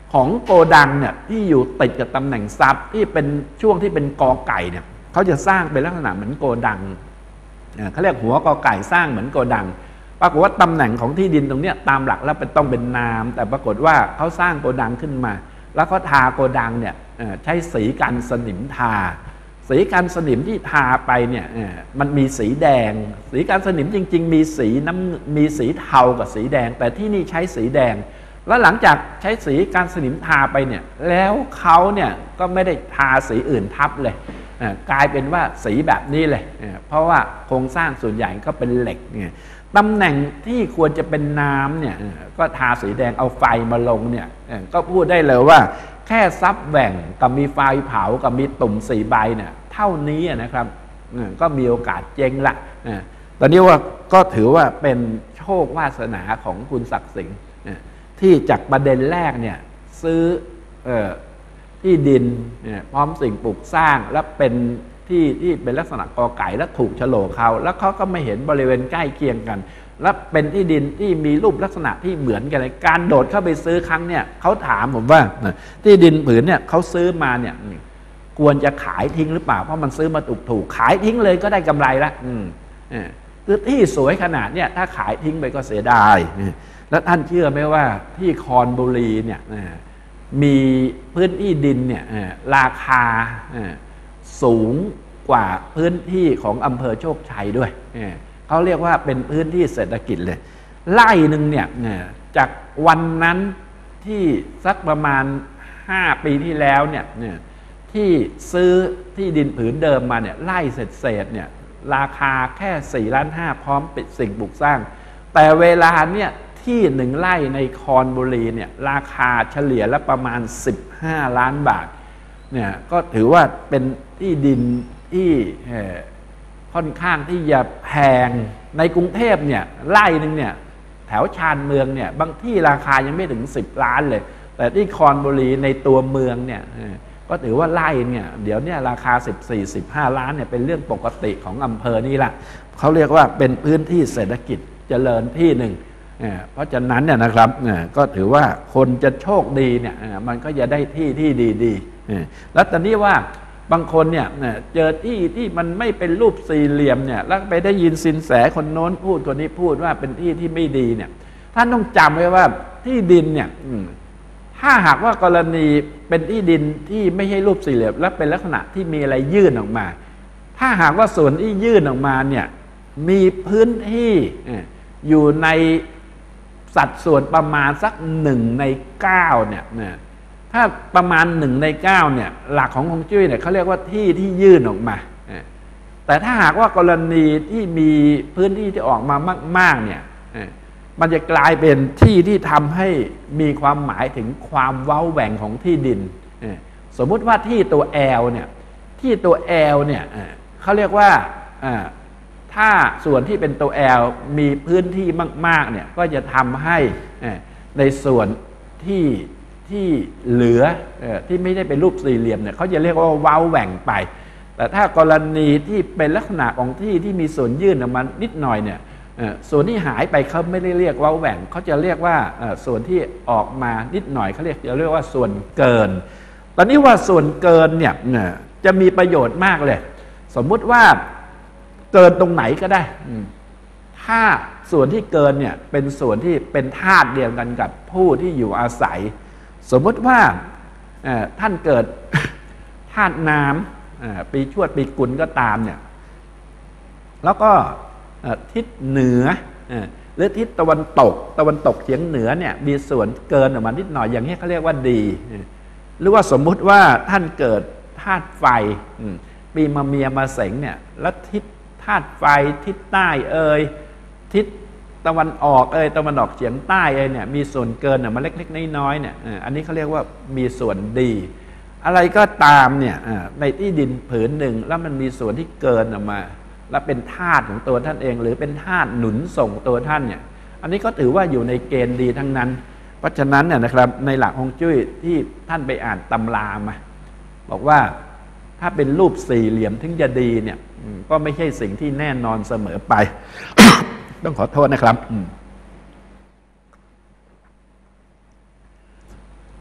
ของโกดังเนี่ยที่อยู่ติดกับตำแหน่งทรัพย์ที่เป็นช่วงที่เป็นกอไก่เนี่ยเขาจะสร้างเป็นลักษณะเหมือนโกดังเขาเรียกหัวกอไก่สร้างเหมือนโกดังปรากฏว่าตำแหน่งของที่ดินตรงนี้ตามหลักแล้วเป็นต้องเป็นน้ำแต่ปรากฏว่าเขาสร้างโกดังขึ้นมาแล้วเขาทาโกดังเนี่ยใช้สีกันสนิมทาสีกันสนิมที่ทาไปเนี่ยมันมีสีแดงสีกันสนิมจริงๆมีสีน้ำมีสีเทากับสีแดงแต่ที่นี่ใช้สีแดงแล้วหลังจากใช้สีกันสนิมทาไปเนี่ยแล้วเขาเนี่ยก็ไม่ได้ทาสีอื่นทับเลยกลายเป็นว่าสีแบบนี้เลยเพราะว่าโครงสร้างส่วนใหญ่ก็เป็นเหล็กเนี่ยตำแหน่งที่ควรจะเป็นน้ำเนี่ยก็ทาสีแดงเอาไฟมาลงเนี่ยก็พูดได้เลยว่าแค่ซับแหว่งกับมีไฟเผากับมีตุ่มสีใบเนี่ยเท่านี้นะครับก็มีโอกาสเจ๊งละตอนนี้ว่าก็ถือว่าเป็นโชควาสนาของคุณศักดิ์สิงห์ที่จากประเด็นแรกเนี่ยซื้อที่ดินพร้อมสิ่งปลูกสร้างและเป็นที่ที่เป็นลักษณะกอไก่และถูกโฉลกเขาแล้วเขาก็ไม่เห็นบริเวณใกล้เคียงกันและเป็นที่ดินที่มีรูปลักษณะที่เหมือนกันเลยการโดดเข้าไปซื้อครั้งเนี่ยเขาถามผมว่าที่ดินผืนเนี่ยเขาซื้อมาเนี่ยควรจะขายทิ้งหรือเปล่าเพราะมันซื้อมาถูกถูกขายทิ้งเลยก็ได้กำไรละคือที่สวยขนาดเนี่ยถ้าขายทิ้งไปก็เสียดายแล้วท่านเชื่อไหมว่าที่คอนบุรีเนี่ยมีพื้นที่ดินเนี่ยราคาสูงกว่าพื้นที่ของอำเภอโชคชัยด้วยเขาเรียกว่าเป็นพื้นที่เศรษฐกิจเลยไร่หนึ่งเนี่ยจากวันนั้นที่สักประมาณห้าปีที่แล้วเนี่ยที่ซื้อที่ดินผืนเดิมมาเนี่ยไร่เศษๆเนี่ยราคาแค่สี่ล้านห้าพร้อมปิดสิ่งปลูกสร้างแต่เวลาเนี่ยที่หนึ่งไร่ในคอนบุรีเนี่ยราคาเฉลี่ยละประมาณสิบห้าล้านบาทเนี่ยก็ถือว่าเป็นที่ดินที่ค่อนข้างที่จะแพงในกรุงเทพเนี่ยไร่หนึ่งเนี่ยแถวชานเมืองเนี่ยบางที่ราคายังไม่ถึงสิบล้านเลยแต่ที่คอนบุรีในตัวเมืองเนี่ยก็ถือว่าไร่เนี่ยเดี๋ยวเนี่ยราคาสิบสี่ สิบห้าล้านเนี่ยเป็นเรื่องปกติของอำเภอนี่แหละเขาเรียกว่าเป็นพื้นที่เศรษฐกิจเจริญที่หนึ่งเพราะฉะนั้นเนี่ยนะครับก็ถือว่าคนจะโชคดีเนี่ยมันก็จะได้ที่ที่ดีๆแล้วตอนนี้ว่าบางคนเนี่ยเจอที่ที่มันไม่เป็นรูปสี่เหลี่ยมเนี่ยแล้วไปได้ยินสินแสคนโน้นพูดคนนี้พูดว่าเป็นที่ที่ไม่ดีเนี่ยท่านต้องจำไว้ว่าที่ดินเนี่ยถ้าหากว่ากรณีเป็นที่ดินที่ไม่ใช่รูปสี่เหลี่ยมและเป็นลักษณะที่มีอะไรยื่นออกมาถ้าหากว่าส่วนที่ยื่นออกมาเนี่ยมีพื้นที่อยู่ในสัดส่วนประมาณสักหนึ่งในเก้าเนี่ยถ้าประมาณหนึ่งในเก้าเนี่ยหลักของฮวงจุ้ยเนี่ยเขาเรียกว่าที่ที่ยื่นออกมาแต่ถ้าหากว่ากรณีที่มีพื้นที่ที่ออกมามากๆเนี่ยมันจะกลายเป็นที่ที่ทำให้มีความหมายถึงความเว้าแหว่งของที่ดินสมมุติว่าที่ตัว L เนี่ยที่ตัว L เนี่ยเขาเรียกว่าถ้าส่วนที่เป็นตัว L มีพื้นที่มากๆเนี่ยก็จะทำให้ในส่วนที่ที่เหลือที่ไม่ได้เป็นรูปสี่เหลี่ยมเนี่ยเขาจะเรียกว่าเว้าแหว่งไปแต่ถ้ากรณีที่เป็นลักษณะของที่ที่มีส่วนยื่นออกมานิดหน่อยเนี่ยส่วนที่หายไปเขาไม่ได้เรียกเว้าแหว่งเขาจะเรียกว่าส่วนที่ออกมานิดหน่อยเขาเรียกจะเรียกว่าส่วนเกินตอนนี้ว่าส่วนเกินเนี่ยจะมีประโยชน์มากเลยสมมุติว่าเกินตรงไหนก็ได้ถ้าส่วนที่เกินเนี่ยเป็นส่วนที่เป็นธาตุเดียวกันกับผู้ที่อยู่อาศัยสมมติว่าท่านเกิดธาตุน้ำปีชวดปีกุลก็ตามเนี่ยแล้วก็ทิศเหนือหรือทิศตะวันตกตะวันตกเฉียงเหนือเนี่ยมีส่วนเกินออกมานิดหน่อยอย่างนี้เขาเรียกว่าดีหรือว่าสมมุติว่าท่านเกิดธาตุไฟปีมะเมียมาเสงเนี่ยแล้วทิศธาตุไฟทิศใต้เอ่ยทิศตะวันออกเอ่ยตะวันออกเฉียงใต้เอ่ยเนี่ยมีส่วนเกินออกมาเล็กๆน้อยๆเนี่ยอันนี้เขาเรียกว่ามีส่วนดีอะไรก็ตามเนี่ยในที่ดินผืนหนึ่งแล้วมันมีส่วนที่เกินออกมาและเป็นธาตุของตัวท่านเองหรือเป็นธาตุหนุนส่งตัวท่านเนี่ยอันนี้ก็ถือว่าอยู่ในเกณฑ์ดีทั้งนั้นเพราะฉะนั้นเนี่ยนะครับในหลักฮวงจุ้ยที่ท่านไปอ่านตำรามาบอกว่าถ้าเป็นรูปสี่เหลี่ยมถึงจะดีเนี่ยก็ไม่ใช่สิ่งที่แน่นอนเสมอไป ต้องขอโทษนะครับ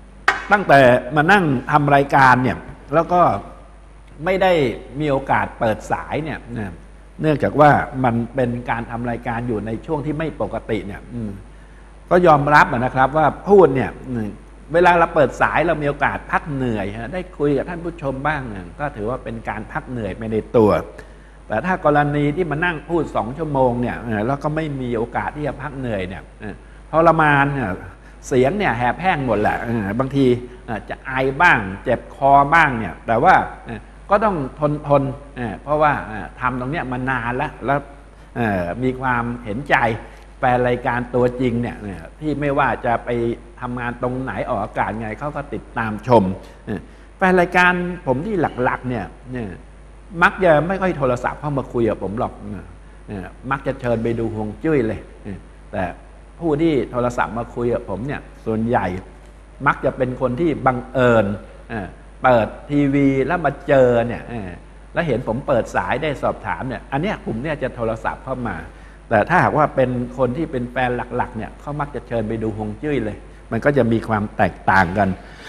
ตั้งแต่มานั่งทำรายการเนี่ยแล้วก็ไม่ได้มีโอกาสเปิดสายเนี่ยเนื่องจากว่ามันเป็นการทำรายการอยู่ในช่วงที่ไม่ปกติเนี่ยก็ยอมรับนะครับว่าพูดเนี่ยเวลาเราเปิดสายเรามีโอกาสพักเหนื่อยได้คุยกับท่านผู้ชมบ้างก็ถือว่าเป็นการพักเหนื่อยไปในตัวแต่ถ้ากรณีที่มานั่งพูดสองชั่วโมงเนี่ยแล้วก็ไม่มีโอกาสที่จะพักเหนื่อยเนี่ยทรมานเสียงเนี่ยแหบแห้งหมดแหละบางทีจะไอบ้างเจ็บคอบ้างเนี่ยแต่ว่าก็ต้องทนทนเพราะว่าทำตรงเนี้ยมานานแล้วแล้วมีความเห็นใจแฟนรายการตัวจริงเนี่ยที่ไม่ว่าจะไปทำงานตรงไหนออกอากาศไงเขาก็ติดตามชมแฟนรายการผมที่หลักๆเนี่ยมักจะไม่ค่อยโทรศัพท์เข้ามาคุยกับผมหรอกมักจะเชิญไปดูฮวงจุ้ยเลยแต่ผู้ที่โทรศัพท์มาคุยกับผมเนี่ยส่วนใหญ่มักจะเป็นคนที่บังเอิญเปิดทีวีแล้วมาเจอเนี่ยแล้วเห็นผมเปิดสายได้สอบถามเนี่ยอันเนี้ยผมเนี่ยจะโทรศัพท์เข้ามาแต่ถ้าหากว่าเป็นคนที่เป็นแฟนหลักๆเนี่ยเขามักจะเชิญไปดูฮวงจุ้ยเลยมันก็จะมีความแตกต่างกัน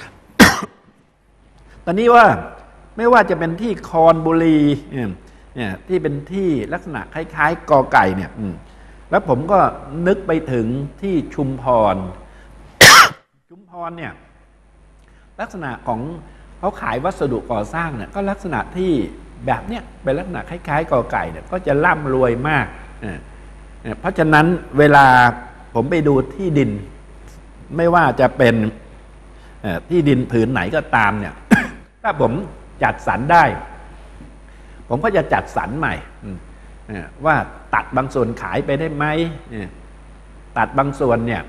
ตอนนี้ว่าไม่ว่าจะเป็นที่คอนบุรีเนี่ยที่เป็นที่ลักษณะคล้ายๆกอไก่เนี่ยแล้วผมก็นึกไปถึงที่ชุมพร ชุมพรเนี่ยลักษณะของเขาขายวัสดุก่อสร้างเนี่ยก็ลักษณะที่แบบเนี้ยเป็นลักษณะคล้ายๆกอไก่เนี่ยก็จะร่ำรวยมากเพราะฉะนั้นเวลาผมไปดูที่ดินไม่ว่าจะเป็นที่ดินผืนไหนก็ตามเนี่ย ถ้าผมจัดสรรได้ผมก็จะจัดสรรใหม่ว่าตัดบางส่วนขายไปได้ไหมตัดบางส่วนเนี่ย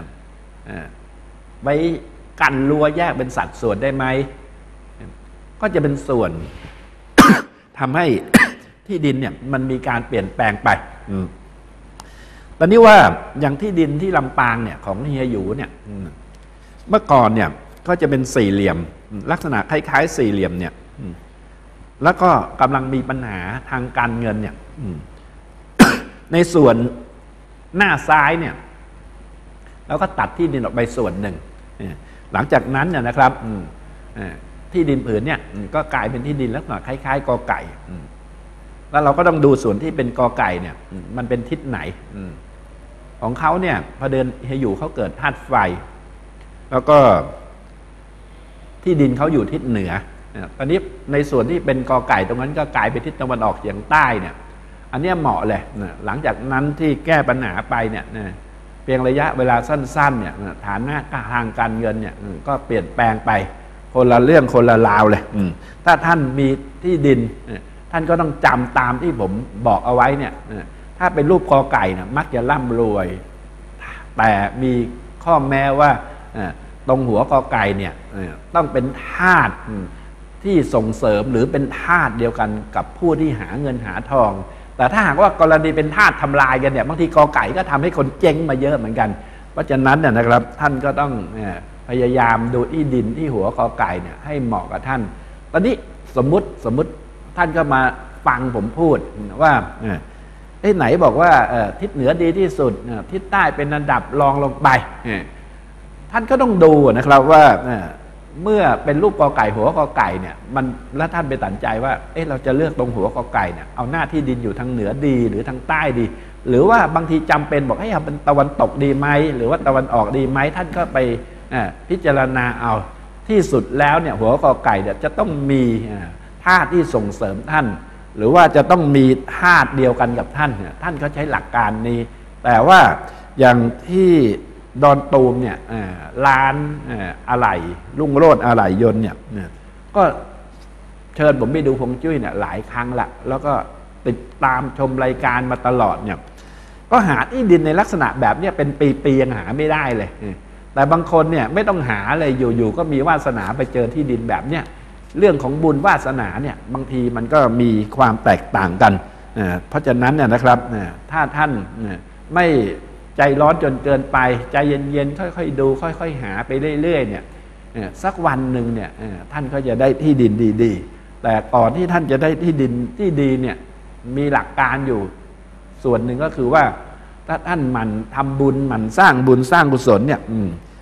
ไว้กันรั้วแยกเป็นสัดส่วนได้ไหมก็จะเป็นส่วน ทำให้ที่ดินเนี่ยมันมีการเปลี่ยนแปลงไปตอนนี้ว่าอย่างที่ดินที่ลำปางเนี่ยของเฮียหยูเนี่ยเมื่อก่อนเนี่ยก็จะเป็นสี่เหลี่ยมลักษณะคล้ายๆสี่เหลี่ยมเนี่ยแล้วก็กำลังมีปัญหาทางการเงินเนี่ย ในส่วนหน้าซ้ายเนี่ยเราก็ตัดที่ดินออกไปส่วนหนึ่งหลังจากนั้นเนี่ยนะครับที่ดินผืนเนี่ยก็กลายเป็นที่ดินลักษณะคล้ายๆกอไก่แล้วเราก็ต้องดูส่วนที่เป็นกอไก่เนี่ยมันเป็นทิศไหนของเขาเนี่ยพอเดินให้อยู่เขาเกิดธาตุไฟแล้วก็ที่ดินเขาอยู่ทิศเหนือตอนนี้ในส่วนที่เป็นกอไก่ตรงนั้นก็กลายไปทิศตะวันออกเฉียงใต้เนี่ยอันนี้เหมาะเลยหลังจากนั้นที่แก้ปัญหาไปเนี่ยเพียงระยะเวลาสั้นๆเนี่ยฐานะทางการเงินเนี่ยก็เปลี่ยนแปลงไปคนละเรื่องคนละราวเลยถ้าท่านมีที่ดินท่านก็ต้องจำตามที่ผมบอกเอาไว้เนี่ยถ้าเป็นรูปกอไก่เนี่ยมักจะร่ำรวยแต่มีข้อแม้ว่าตรงหัวกอไก่เนี่ยต้องเป็นธาตุที่ส่งเสริมหรือเป็นธาตุเดียวกันกับผู้ที่หาเงินหาทองแต่ถ้าหากว่ากรณีเป็นธาตุทำลายกันเนี่ยบางทีกอไก่ก็ทำให้คนเจ๊งมาเยอะเหมือนกันเพราะฉะนั้นเนี่ยนะครับท่านก็ต้องพยายามดูที่ดินที่หัวกอไก่เนี่ยให้เหมาะกับท่านตอนนี้สมมุติสมมุติท่านก็มาฟังผมพูดว่าไอ้ไหนบอกว่าทิศเหนือดีที่สุดทิศใต้เป็นอันดับรองลงไปท่านก็ต้องดูนะครับว่าเมื่อเป็นรูปกอไก่หัวกอไก่เนี่ยมันแล้วท่านไปตัดใจว่าเอ๊ะเราจะเลือกตรงหัวกอไก่เนี่ยเอาหน้าที่ดินอยู่ทางเหนือดีหรือทางใต้ดีหรือว่าบางทีจำเป็นบอกให้เอาเป็นตะวันตกดีไหมหรือว่าตะวันออกดีไหมท่านก็ไปพิจารณาเอาที่สุดแล้วเนี่ยหัวกอไก่เนี่ยจะต้องมีธาตุที่ส่งเสริมท่านหรือว่าจะต้องมีธาตุเดียวกันกับท่านท่านก็ใช้หลักการนี้แต่ว่าอย่างที่ดอนตูมเนี่ยร้านอะไหล่รุ่งโรจน์อะไหล่ยนต์เนี่ยก็เชิญผมไปดูฮวงจุ้ยเนี่ยหลายครั้งละแล้วก็ติดตามชมรายการมาตลอดเนี่ยก็หาที่ดินในลักษณะแบบนี้เป็นปีๆยังหาไม่ได้เลยแต่บางคนเนี่ยไม่ต้องหาเลยอยู่ๆก็มีวาสนาไปเจอที่ดินแบบเนี้ยเรื่องของบุญวาสนาเนี่ยบางทีมันก็มีความแตกต่างกันเพราะฉะนั้นเนี่ยนะครับถ้าท่านไม่ใจร้อนจนเกินไปใจเย็นๆค่อยๆดูค่อยๆหาไปเรื่อยๆเนี่ยสักวันหนึ่งเนี่ยท่านก็จะได้ที่ดินดีๆแต่ก่อนที่ท่านจะได้ที่ดินที่ดีเนี่ยมีหลักการอยู่ส่วนหนึ่งก็คือว่าถ้าท่านหมั่นทำบุญหมั่นสร้างบุญสร้างกุศลเนี่ย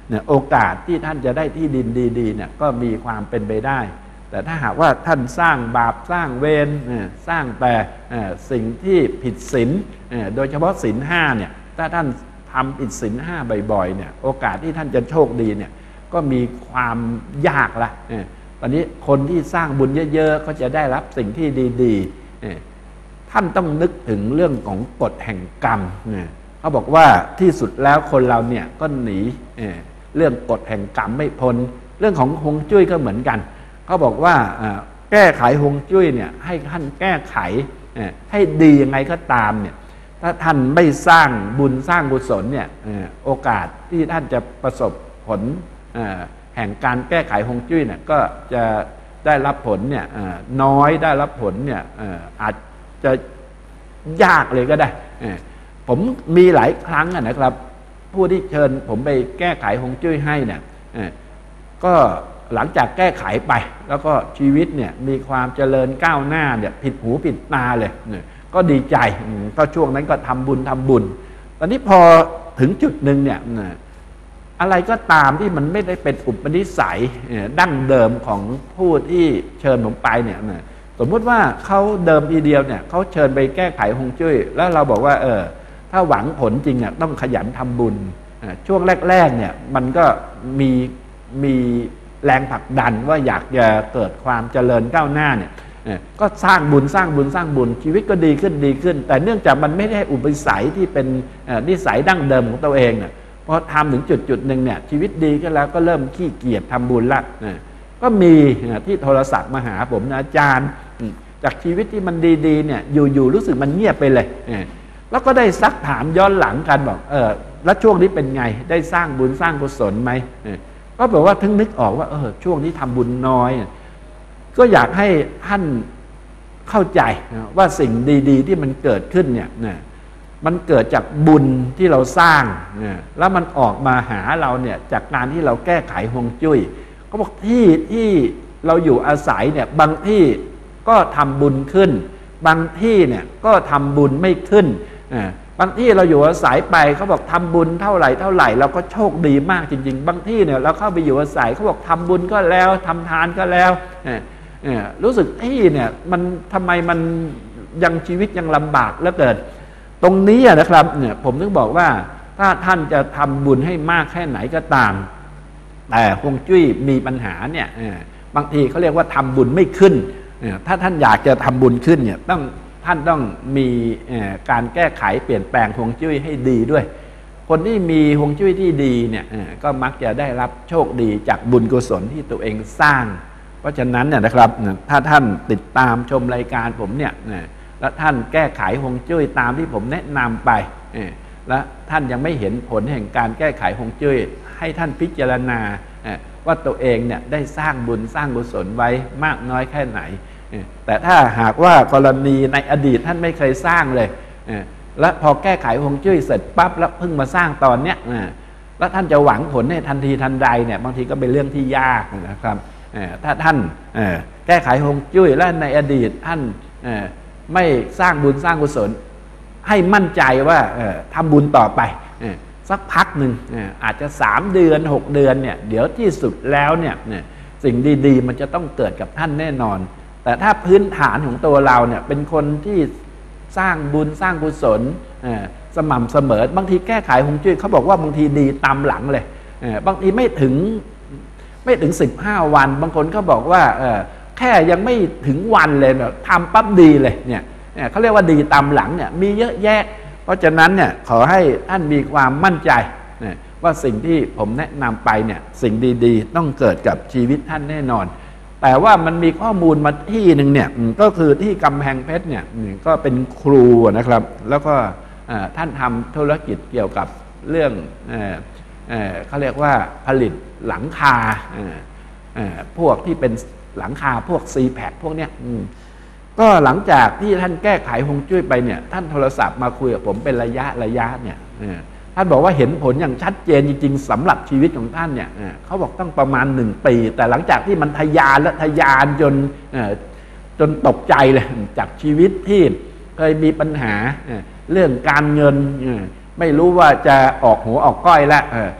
เนี่ยโอกาสที่ท่านจะได้ที่ดินดีๆเนี่ยก็มีความเป็นไปได้แต่ถ้าหากว่าท่านสร้างบาปสร้างเวรสร้างแต่สิ่งที่ผิดศีลโดยเฉพาะศีลห้าเนี่ยถ้าท่านทำผิดศีลห้าบ่อยๆเนี่ยโอกาสที่ท่านจะโชคดีเนี่ยก็มีความยากละตอนนี้คนที่สร้างบุญเยอะๆก็จะได้รับสิ่งที่ดีๆท่านต้องนึกถึงเรื่องของกฎแห่งกรรมเขาบอกว่าที่สุดแล้วคนเราเนี่ยก็หนีเรื่องกฎแห่งกรรมไม่พ้นเรื่องของฮวงจุ้ยก็เหมือนกันเขาบอกว่าแก้ไขฮวงจุ้ยเนี่ยให้ท่านแก้ไขให้ดียังไงก็ตามเนี่ยถ้าท่านไม่สร้างบุญสร้างกุศลเนี่ยโอกาสที่ท่านจะประสบผลแห่งการแก้ไขฮวงจุ้ยเนี่ยก็จะได้รับผลเนี่ยน้อยได้รับผลเนี่ยอาจจะยากเลยก็ได้ผมมีหลายครั้งนะครับผู้ที่เชิญผมไปแก้ไขฮวงจุ้ยให้เนี่ยก็หลังจากแก้ไขไปแล้วก็ชีวิตเนี่ยมีความเจริญก้าวหน้าเนี่ยผิดหูผิดตาเลยก็ดีใจก็ช่วงนั้นก็ทำบุญทำบุญตอนนี้พอถึงจุดหนึ่งเนี่ยอะไรก็ตามที่มันไม่ได้เป็นอุปนิสัยดั้งเดิมของผู้ที่เชิญผมไปเนี่ยสมมุติว่าเขาเดิมทีเดียวเนี่ยเขาเชิญไปแก้ไขฮวงจุ้ยแล้วเราบอกว่าเออถ้าหวังผลจริงเนี่ยต้องขยันทำบุญช่วงแรกๆเนี่ยมันก็มีมีแรงผลักดันว่าอยากจะเกิดความเจริญก้าวหน้าเนี่ยก็สร้างบุญสร้างบุญสร้างบุญชีวิตก็ดีขึ้นดีขึ้นแต่เนื่องจากมันไม่ได้อุปนิสัยที่เป็นนิสัยดั้งเดิมของตัวเองเนี่ยพอทำถึงจุดจุดหนึ่งเนี่ยชีวิตดีขึ้นแล้วก็เริ่มขี้เกียจทำบุญละก็มีที่โทรศัพท์มาหาผมนะอาจารย์จากชีวิตที่มันดีๆเนี่ยอยู่ๆรู้สึกมันเงียบไปเลยแล้วก็ได้ซักถามย้อนหลังกันบอกเออแล้วช่วงนี้เป็นไงได้สร้างบุญสร้างกุศลไหมก็บอกว่าถึงนึกออกว่าเออช่วงนี้ทำบุญน้อยก็อยากให้ท่านเข้าใจว่าสิ่งดีๆที่มันเกิดขึ้นเนี่ยมันเกิดจากบุญที่เราสร้างแล้วมันออกมาหาเราเนี่ยจากการที่เราแก้ไขฮวงจุ้ยเขาบอกที่ที่เราอยู่อาศัยเนี่ยบางที่ก็ทำบุญขึ้นบางที่เนี่ยก็ทำบุญไม่ขึ้นบางที่เราอยู่อาศัยไปเขาบอกทำบุญเท่าไหร่เท่าไหร่เราก็โชคดีมากจริงๆบางที่เนี่ยเราเข้าไปอยู่อาศัยเขาบอกทำบุญก็แล้วทำทานก็แล้วรู้สึกที่เนี่ยมันทำไมมันยังชีวิตยังลำบากเหลือเกินตรงนี้นะครับเนี่ยผมถึงบอกว่าถ้าท่านจะทำบุญให้มากแค่ไหนก็ตามแต่ฮวงจุ้ยมีปัญหาเนี่ยบางทีเขาเรียกว่าทำบุญไม่ขึ้นถ้าท่านอยากจะทำบุญขึ้นเนี่ยต้องท่านต้องมีการแก้ไขเปลี่ยนแปลงฮวงจุ้ยให้ดีด้วยคนที่มีฮวงจุ้ยที่ดีเนี่ยก็มักจะได้รับโชคดีจากบุญกุศลที่ตัวเองสร้างเพราะฉะนั้นเนี่ยนะครับถ้าท่านติดตามชมรายการผมเนี่ยและท่านแก้ไขฮวงจุ้ยตามที่ผมแนะนำไปและท่านยังไม่เห็นผลแห่งการแก้ไขฮวงจุ้ยให้ท่านพิจารณาว่าตัวเองเนี่ยได้สร้างบุญสร้างกุศลไว้มากน้อยแค่ไหนแต่ถ้าหากว่ากรณีในอดีตท่านไม่เคยสร้างเลยและพอแก้ไขฮวงจุ้ยเสร็จปั๊บแล้วเพิ่งมาสร้างตอนเนี้ยแล้วท่านจะหวังผลในทันทีทันใดเนี่ยบางทีก็เป็นเรื่องที่ยากนะครับถ้าท่านแก้ไขฮวงจุ้ยและในอดีตท่านไม่สร้างบุญสร้างกุศลให้มั่นใจว่าทำบุญต่อไปสักพักหนึ่งอาจจะสามเดือนหกเดือนเนี่ยเดี๋ยวที่สุดแล้วเนี่ยสิ่งดีๆมันจะต้องเกิดกับท่านแน่นอนแต่ถ้าพื้นฐานของตัวเราเนี่ยเป็นคนที่สร้างบุญสร้างกุศลสม่ำเสมอบางทีแก้ไขฮวงจุ้ยเขาบอกว่าบางทีดีตามหลังเลยบางทีไม่ถึงไม่ถึงสิบห้าวันบางคนก็บอกว่าแค่ยังไม่ถึงวันเลยเนี่ยทำปั๊บดีเลยเนี่ยเขาเรียกว่าดีตามหลังเนี่ยมีเยอะแยะเพราะฉะนั้นเนี่ยขอให้ท่านมีความมั่นใจว่าสิ่งที่ผมแนะนำไปเนี่ยสิ่งดีๆต้องเกิดกับชีวิตท่านแน่นอนแต่ว่ามันมีข้อมูลมาที่หนึ่งเนี่ยก็คือที่กำแพงเพชรเนี่ยก็เป็นครูนะครับแล้วก็ท่านทำธุรกิจเกี่ยวกับเรื่องเขาเรียกว่าผลิตหลังคาพวกที่เป็นหลังคาพวก ซี แพค พวกเนี้ยก็หลังจากที่ท่านแก้ไขฮวงจุ้ยไปเนี่ยท่านโทรศัพท์มาคุยกับผมเป็นระยะระยะเนี่ยท่านบอกว่าเห็นผลอย่างชัดเจนจริงๆสำหรับชีวิตของท่านเนี่ยเขาบอกต้องประมาณหนึ่งปีแต่หลังจากที่มันทะยานและทะยานจนจนตกใจเลยจากชีวิตที่เคยมีปัญหาเรื่องการเงินไม่รู้ว่าจะออกหัวออกก้อยแล้วพ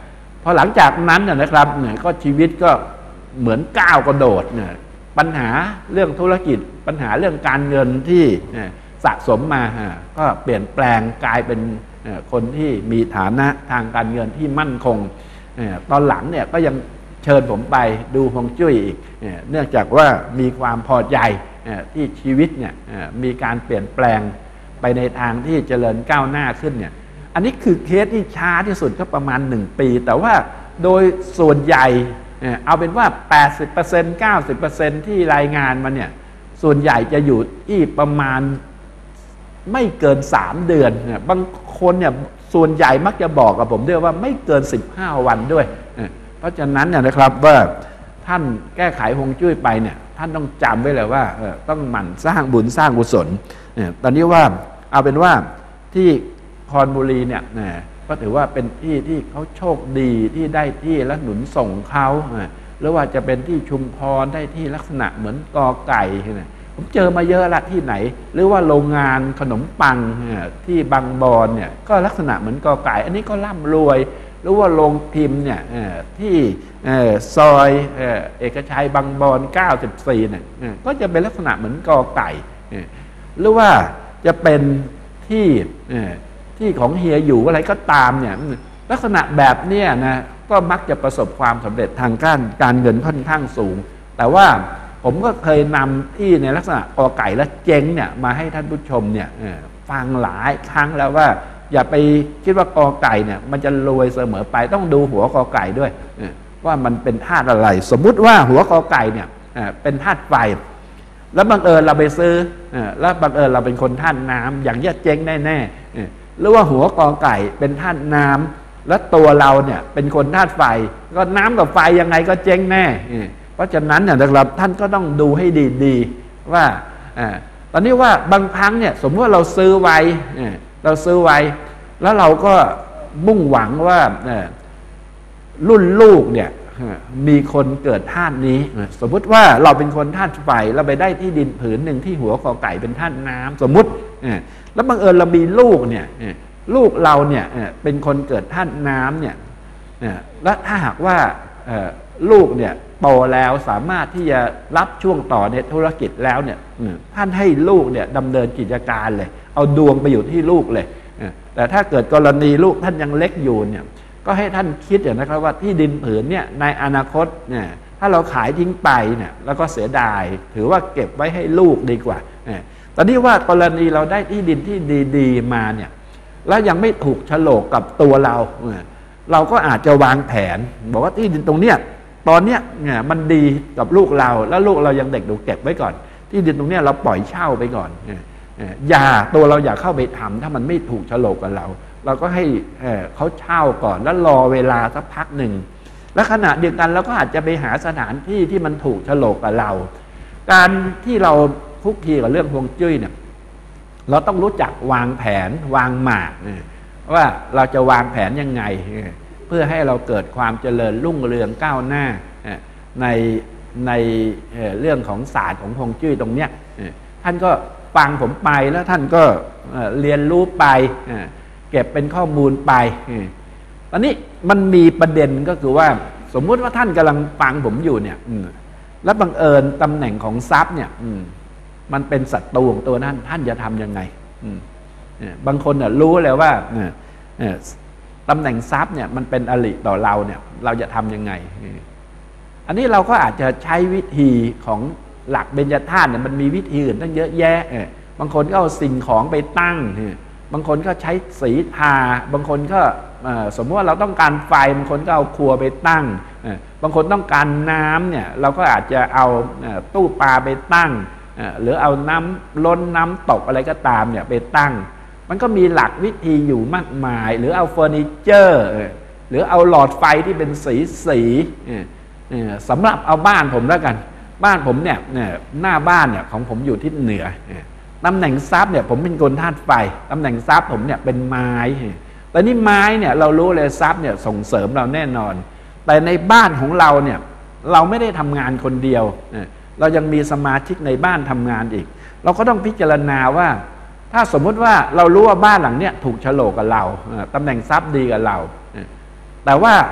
พอหลังจากนั้นเนี่ยนะครับเนี่ยก็ชีวิตก็เหมือนก้าวกระโดดเนี่ยปัญหาเรื่องธุรกิจปัญหาเรื่องการเงินที่สะสมมาก็เปลี่ยนแปลงกลายเป็นคนที่มีฐานะทางการเงินที่มั่นคงตอนหลังเนี่ยก็ยังเชิญผมไปดูฮวงจุ้ยอีกเนื่องจากว่ามีความพอใจที่ชีวิตเนี่ยมีการเปลี่ยนแปลงไปในทางที่เจริญก้าวหน้าขึ้นเนี่ยอันนี้คือเคสที่ช้าที่สุดก็ประมาณหนึ่งปีแต่ว่าโดยส่วนใหญ่เอาเป็นว่า แปดสิบเปอร์เซ็นต์ เก้าสิบเปอร์เซ็นต์ ที่รายงานมาเนี่ยส่วนใหญ่จะอยู่ที่ประมาณไม่เกินสามเดือนบางคนเนี่ยส่วนใหญ่มักจะบอกกับผมด้วยว่าไม่เกินสิบห้าวันด้วยเพราะฉะนั้นเนี่ยนะครับว่าท่านแก้ไขฮวงจุ้ยไปเนี่ยท่านต้องจำไว้เลยว่าต้องหมั่นสร้างบุญสร้างกุศลตอนนี้ว่าเอาเป็นว่าที่คอนบุรีเนี่ยก็ถือว่าเป็นที่ที่เขาโชคดีที่ได้ที่และหนุนส่งเขาหรือว่าจะเป็นที่ชุมพรได้ที่ลักษณะเหมือนกอไก่ผมเจอมาเยอะละที่ไหนหรือว่าโรงงานขนมปังที่บางบอนเนี่ยก็ลักษณะเหมือนกอไก่อันนี้ก็ร่ำรวยหรือว่าโรงพิมพ์เนี่ยที่ซอยเอกชัยบางบอนเก้าสิบสี่เนี่ยก็จะเป็นลักษณะเหมือนกอไก่หรือว่าจะเป็นที่ที่ของเฮียอยู่อะไรก็ตามเนี่ยลักษณะแบบเนี้ยนะก็มักจะประสบความสำเร็จทางการการเงินค่อนข้างสูงแต่ว่าผมก็เคยนำที่ในลักษณะกอไก่และเจ๊งเนี่ยมาให้ท่านผู้ชมเนี่ยฟังหลายครั้งแล้วว่าอย่าไปคิดว่ากอไก่เนี่ยมันจะรวยเสมอไปต้องดูหัวกอไก่ด้วยว่ามันเป็นธาตุอะไรสมมุติว่าหัวกอไก่เนี่ยเป็นธาตุไฟแล้วบังเอิญเราไปซื้อแล้วบังเอิญเราเป็นคนธาตุน้ำอย่างนี้เจ๊งแน่ๆหรือว่าหัวกอไก่เป็นธาตุน้ำแล้วตัวเราเนี่ยเป็นคนธาตุไฟก็น้ำกับไฟยังไงก็เจ๊งแน่เพราะฉะนั้นเนี่ยนะครับท่านก็ต้องดูให้ดีๆว่าตอนนี้ว่าบางครั้งเนี่ยสมมติว่าเราซื้อไว้เราซื้อไว้แล้วเราก็มุ่งหวังว่ารุ่นลูกเนี่ยมีคนเกิดธาตุนี้สมมุติว่าเราเป็นคนธาตุไฟเราไปได้ที่ดินผืนหนึ่งที่หัวกอไก่เป็นธาตุน้ำสมมุติแล้วบังเอิญเรามีลูกเนี่ยลูกเราเนี่ยเป็นคนเกิดธาตุน้ำเนี่ยและถ้าหากว่าลูกเนี่ยโตแล้วสามารถที่จะรับช่วงต่อในธุรกิจแล้วเนี่ยท่านให้ลูกเนี่ยดำเนินกิจการเลยเอาดวงไปอยู่ที่ลูกเลยแต่ถ้าเกิดกรณีลูกท่านยังเล็กอยู่เนี่ยก็ให้ท่านคิดอย่างนะครับว่าที่ดินผืนเนี่ยในอนาคตเนี่ยถ้าเราขายทิ้งไปเนี่ยแล้วก็เสียดายถือว่าเก็บไว้ให้ลูกดีกว่าตอนนี้ว่ากรณีเราได้ที่ดินที่ดีๆมาเนี่ยแล้วยังไม่ถูกโฉลกกับตัวเราเราก็อาจจะวางแผนบอกว่าที่ดินตรงเนี้ยตอนเนี้ยเนี่ยมันดีกับลูกเราแล้วลูกเรายังเด็กดูเก็บไว้ก่อนที่ดินตรงเนี้ยเราปล่อยเช่าไปก่อนอย่าตัวเราอย่าเข้าไปทำถ้ามันไม่ถูกโฉลกกับเราเราก็ให้เขาเช่าก่อนแล้วรอเวลาสักพักหนึ่งและขณะเดียวกันเราก็อาจจะไปหาสถานที่ที่มันถูกโฉลกกับเราการที่เราคุกคีกับเรื่องฮวงจุ้ยเนี่ยเราต้องรู้จักวางแผนวางหมากว่าเราจะวางแผนยังไงเพื่อให้เราเกิดความเจริญรุ่งเรืองก้าวหน้าในในเรื่องของศาสตร์ของฮวงจุ้ยตรงเนี้ยท่านก็ฟังผมไปแล้วท่านก็เรียนรู้ไปเก็บเป็นข้อมูลไปตอนนี้มันมีประเด็นก็คือว่าสมมุติว่าท่านกำลังฟังผมอยู่เนี่ยแล้วบังเอิญตำแหน่งของทรัพย์เนี่ยมันเป็นศัตรูของตัวท่านท่านจะทำยังไงบางคนรู้เลยว่าตำแหน่งทรัพย์เนี่ยมันเป็นอริต่อเราเนี่ยเราจะทำยังไงอันนี้เราก็อาจจะใช้วิธีของหลักเบญจธาตุเนี่ยมันมีวิธีอื่นตั้งเยอะแยะบางคนก็เอาสิ่งของไปตั้งบางคนก็ใช้สีทาบางคนก็สมมติว่าเราต้องการไฟบางคนก็เอาครัวไปตั้งบางคนต้องการน้ำเนี่ยเราก็อาจจะเอาตู้ปลาไปตั้งหรือเอาน้ำล้นน้ำตกอะไรก็ตามเนี่ยไปตั้งมันก็มีหลักวิธีอยู่มากมายหรือเอาเฟอร์นิเจอร์หรือเอาหลอดไฟที่เป็นสีสีสำหรับเอาบ้านผมแล้วกันบ้านผมเนี่ยหน้าบ้านเนี่ยของผมอยู่ที่เหนือตำแหน่งทรัพย์เนี่ยผมเป็นคนธาตุไฟตำแหน่งทรัพย์ผมเนี่ยเป็นไม้แต่นี่ไม้เนี่ยเรารู้เลยทรัพย์เนี่ยส่งเสริมเราแน่นอนแต่ในบ้านของเราเนี่ยเราไม่ได้ทำงานคนเดียวเรายังมีสมาชิกในบ้านทำงานอีกเราก็ต้องพิจารณาว่าถ้าสมมติว่าเรารู้ว่าบ้านหลังเนี้ยถูกโฉลกกับเราตำแหน่งทรัพย์ดีกับเราแต่ว่า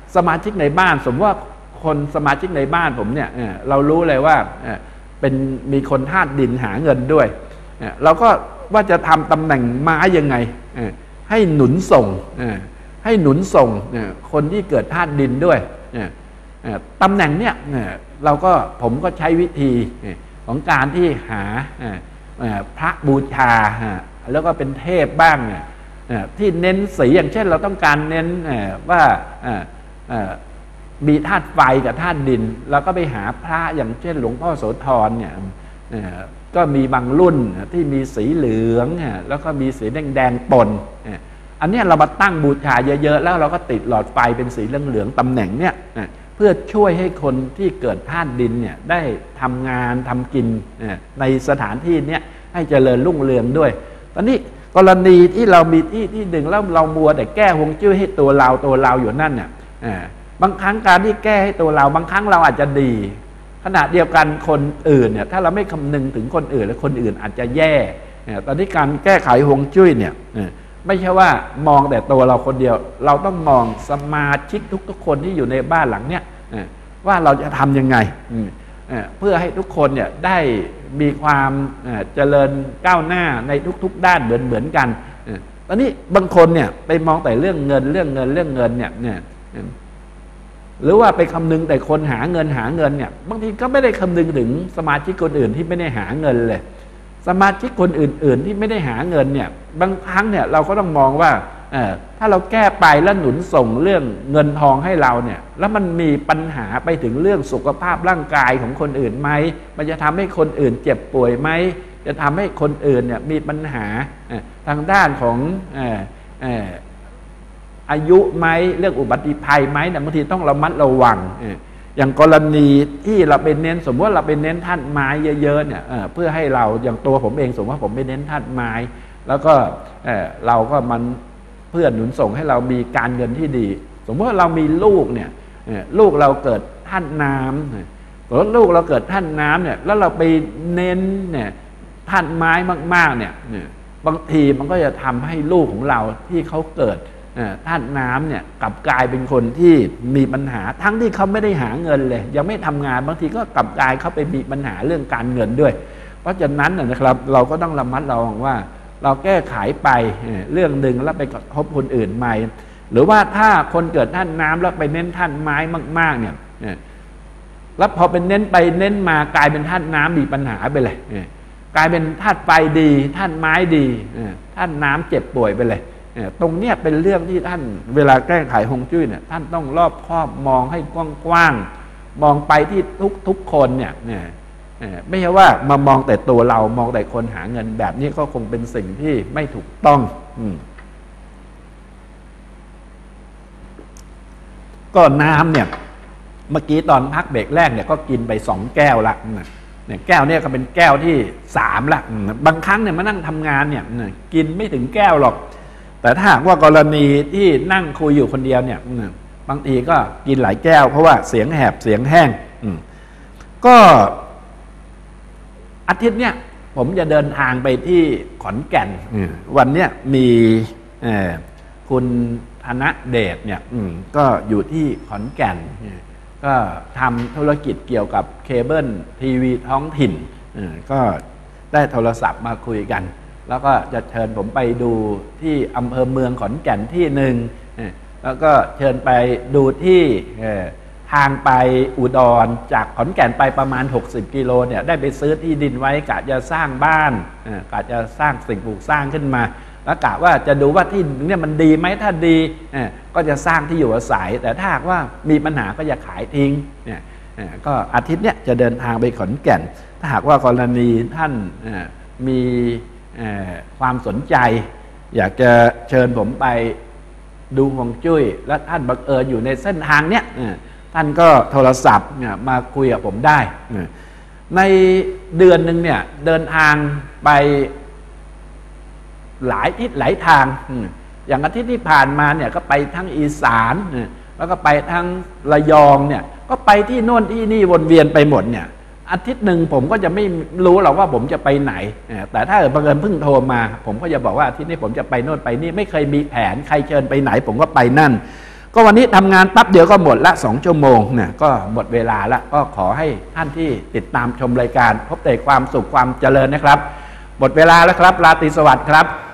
สมาชิกในบ้านสมมติว่าคนสมาชิกในบ้านผมเนี่ยเรารู้เลยว่าเป็นมีคนธาตุดินหาเงินด้วยเราก็ว่าจะทำตำแหน่งไม้ยังไงให้หนุนส่งให้หนุนส่งคนที่เกิดธาตุดินด้วยตำแหน่งเนี่ยเราก็ผมก็ใช้วิธีของการที่หาพระบูชาแล้วก็เป็นเทพบ้างที่เน้นสีอย่างเช่นเราต้องการเน้นว่ามีธาตุไฟกับธาตุดินเราก็ไปหาพระอย่างเช่นหลวงพ่อโสธรเนี่ยก็มีบางรุ่นที่มีสีเหลืองแล้วก็มีสีแดงๆปนอันนี้เรามาตั้งบูชาเยอะๆแล้วเราก็ติดหลอดไฟเป็นสีเหลืองๆตำแหน่งเนี่ยเพื่อช่วยให้คนที่เกิดธาตุดินเนี่ยได้ทำงานทำกินในสถานที่เนี้ยให้เจริญรุ่งเรืองด้วยตอนนี้กรณีที่เรามีที่ที่หนึ่งแล้วเรามัวแต่แก้ฮวงจุ้ยให้ตัวเราตัวเราอยู่นั่นเนี่ยบางครั้งการที่แก้ให้ตัวเราบางครั้งเราอาจจะดีขณะเดียวกันคนอื่นเนี่ยถ้าเราไม่คำนึงถึงคนอื่นแล้วคนอื่นอาจจะแย่ตอนนี้การแก้ไขฮวงจุ้ยเนี่ยไม่ใช่ว่ามองแต่ตัวเราคนเดียวเราต้องมองสมาชิกทุกๆคนที่อยู่ในบ้านหลังเนี้ยว่าเราจะทำยังไงเพื่อให้ทุกคนเนี่ยได้มีความเจริญก้าวหน้าในทุกๆด้านเหมือนเหมือนกันตอนนี้บางคนเนี่ยไปมองแต่เรื่องเงินเรื่องเงินเรื่องเงินเนี่ยเนี่ยหรือว่าไปคำนึงแต่คนหาเงินหาเงินเนี่ยบางทีก็ไม่ได้คำนึงถึงสมาชิกคนอื่นที่ไม่ได้หาเงินเลยสมาชิกคนอื่นๆที่ไม่ได้หาเงินเนี่ยบางครั้งเนี่ยเราก็ต้องมองว่าถ้าเราแก้ไปแล้วหนุนส่งเรื่องเงินทองให้เราเนี่ยแล้วมันมีปัญหาไปถึงเรื่องสุขภาพร่างกายของคนอื่นไหมมันจะทำให้คนอื่นเจ็บป่วยไหมจะทำให้คนอื่นเนี่ยมีปัญหาทางด้านของอายุไหมเรื่องอุบัติภัยไหมเนี่ยบางทีต้องระมัดระวังอย่างกรณีที่เราไปเน้นสมมติว่าเราไปเน้นธาตุไม้เยอะๆเนี่ยเพื่อให้เราอย่างตัวผมเองสมมติว่าผมไปเน้นธาตุไม้แล้วก็เราก็มันเพื่อหนุนส่งให้เรามีการเงินที่ดีสมมติว่าเรามีลูกเนี่ยลูกเราเกิดธาตุน้ำสมมติลูกเราเกิดธาตุน้ำเนี่ยแล้วเราไปเน้นเนี่ยธาตุไม้มากๆเนี่ยบางทีมันก็จะทำให้ลูกของเราที่เขาเกิดธาตุน้ำเนี่ยกลับกลายเป็นคนที่มีปัญหาทั้งที่เขาไม่ได้หาเงินเลยยังไม่ทำงานบางทีก็กลับกลายเขาไปมีปัญหาเรื่องการเงินด้วยเพราะฉะนั้นนะครับเราก็ต้องระมัดระวังว่าเราแก้ไขไปเรื่องหนึ่งแล้วไปกระทบคนอื่นใหม่หรือว่าถ้าคนเกิดธาตุน้ำแล้วไปเน้นธาตุไม้มากๆเนี่ยแล้วพอเป็นเน้นไปเน้นมากลายเป็นธาตุน้ำมีปัญหาไปเลยกลายเป็นธาตุไฟดีธาตุไม้ดีธาตุน้ำเจ็บป่วยไปเลยตรงเนี้ยเป็นเรื่องที่ท่านเวลาแก้ไขฮวงจุ้ยเนี่ยท่านต้องรอบคอบมองให้กว้างๆมองไปที่ทุกทุกคนเนี่ยไม่ใช่ว่ามามองแต่ตัวเรามองแต่คนหาเงินแบบนี้ก็คงเป็นสิ่งที่ไม่ถูกต้องก็น้ำเนี่ยเมื่อกี้ตอนพักเบรกแรกเนี่ยก็กินไปสองแก้วละเนี่ยแก้วเนี่ยก็เป็นแก้วที่สามละบางครั้งเนี่ยมานั่งทำงานเนี่ยกินไม่ถึงแก้วหรอกแต่ถ้าหากว่ากรณีที่นั่งคุยอยู่คนเดียวเนี่ยบางทีก็กินหลายแก้วเพราะว่าเสียงแหบเสียงแห้งก็อาทิตย์เนี้ยผมจะเดินทางไปที่ขอนแก่นวันเนี้ยมีคุณธนเดชเนี่ยก็อยู่ที่ขอนแก่นก็ทำธุรกิจเกี่ยวกับเคเบิลทีวีท้องถิ่นก็ได้โทรศัพท์มาคุยกันแล้วก็จะเชิญผมไปดูที่อำเภอเมืองขอนแก่นที่หนึ่งแล้วก็เชิญไปดูที่ทางไปอุดรจากขอนแก่นไปประมาณหกสิบกิโลเนี่ยได้ไปซื้อที่ดินไว้กะจะสร้างบ้านกะจะสร้างสิ่งปลูกสร้างขึ้นมาแล้วกะว่าจะดูว่าที่เนี่ยมันดีไหมถ้าดีก็จะสร้างที่อยู่อาศัยแต่ถ้าหากว่ามีปัญหาก็จะขายทิ้งเนี่ยก็อาทิตย์เนี้ยจะเดินทางไปขอนแก่นถ้าหากว่ากรณีท่านมีความสนใจอยากจะเชิญผมไปดูฮวงจุ้ยและท่านบังเอิญอยู่ในเส้นทางเนี้ยท่านก็โทรศัพท์มาคุยกับผมได้ในเดือนหนึ่งเนี่ยเดินทางไปหลายทิศหลายทางอย่างอาทิตย์ที่ผ่านมาเนี่ยก็ไปทั้งอีสานแล้วก็ไปทั้งระยองเนี่ยก็ไปที่โน่นที่นี่วนเวียนไปหมดเนี่ยอาทิตย์หนึ่งผมก็จะไม่รู้หรอกว่าผมจะไปไหนแต่ถ้าบังเอิญเพิ่งโทรมาผมก็จะบอกว่าอาทิตย์นี้ผมจะไปโน่นไปนี่ไม่เคยมีแผนใครเชิญไปไหนผมก็ไปนั่นก็วันนี้ทำงานปั๊บเดียวก็หมดละสองชั่วโมงเนี่ยก็หมดเวลาละก็ขอให้ท่านที่ติดตามชมรายการพบแต่ความสุขความเจริญนะครับหมดเวลาแล้วครับราตรีสวัสดิ์ครับ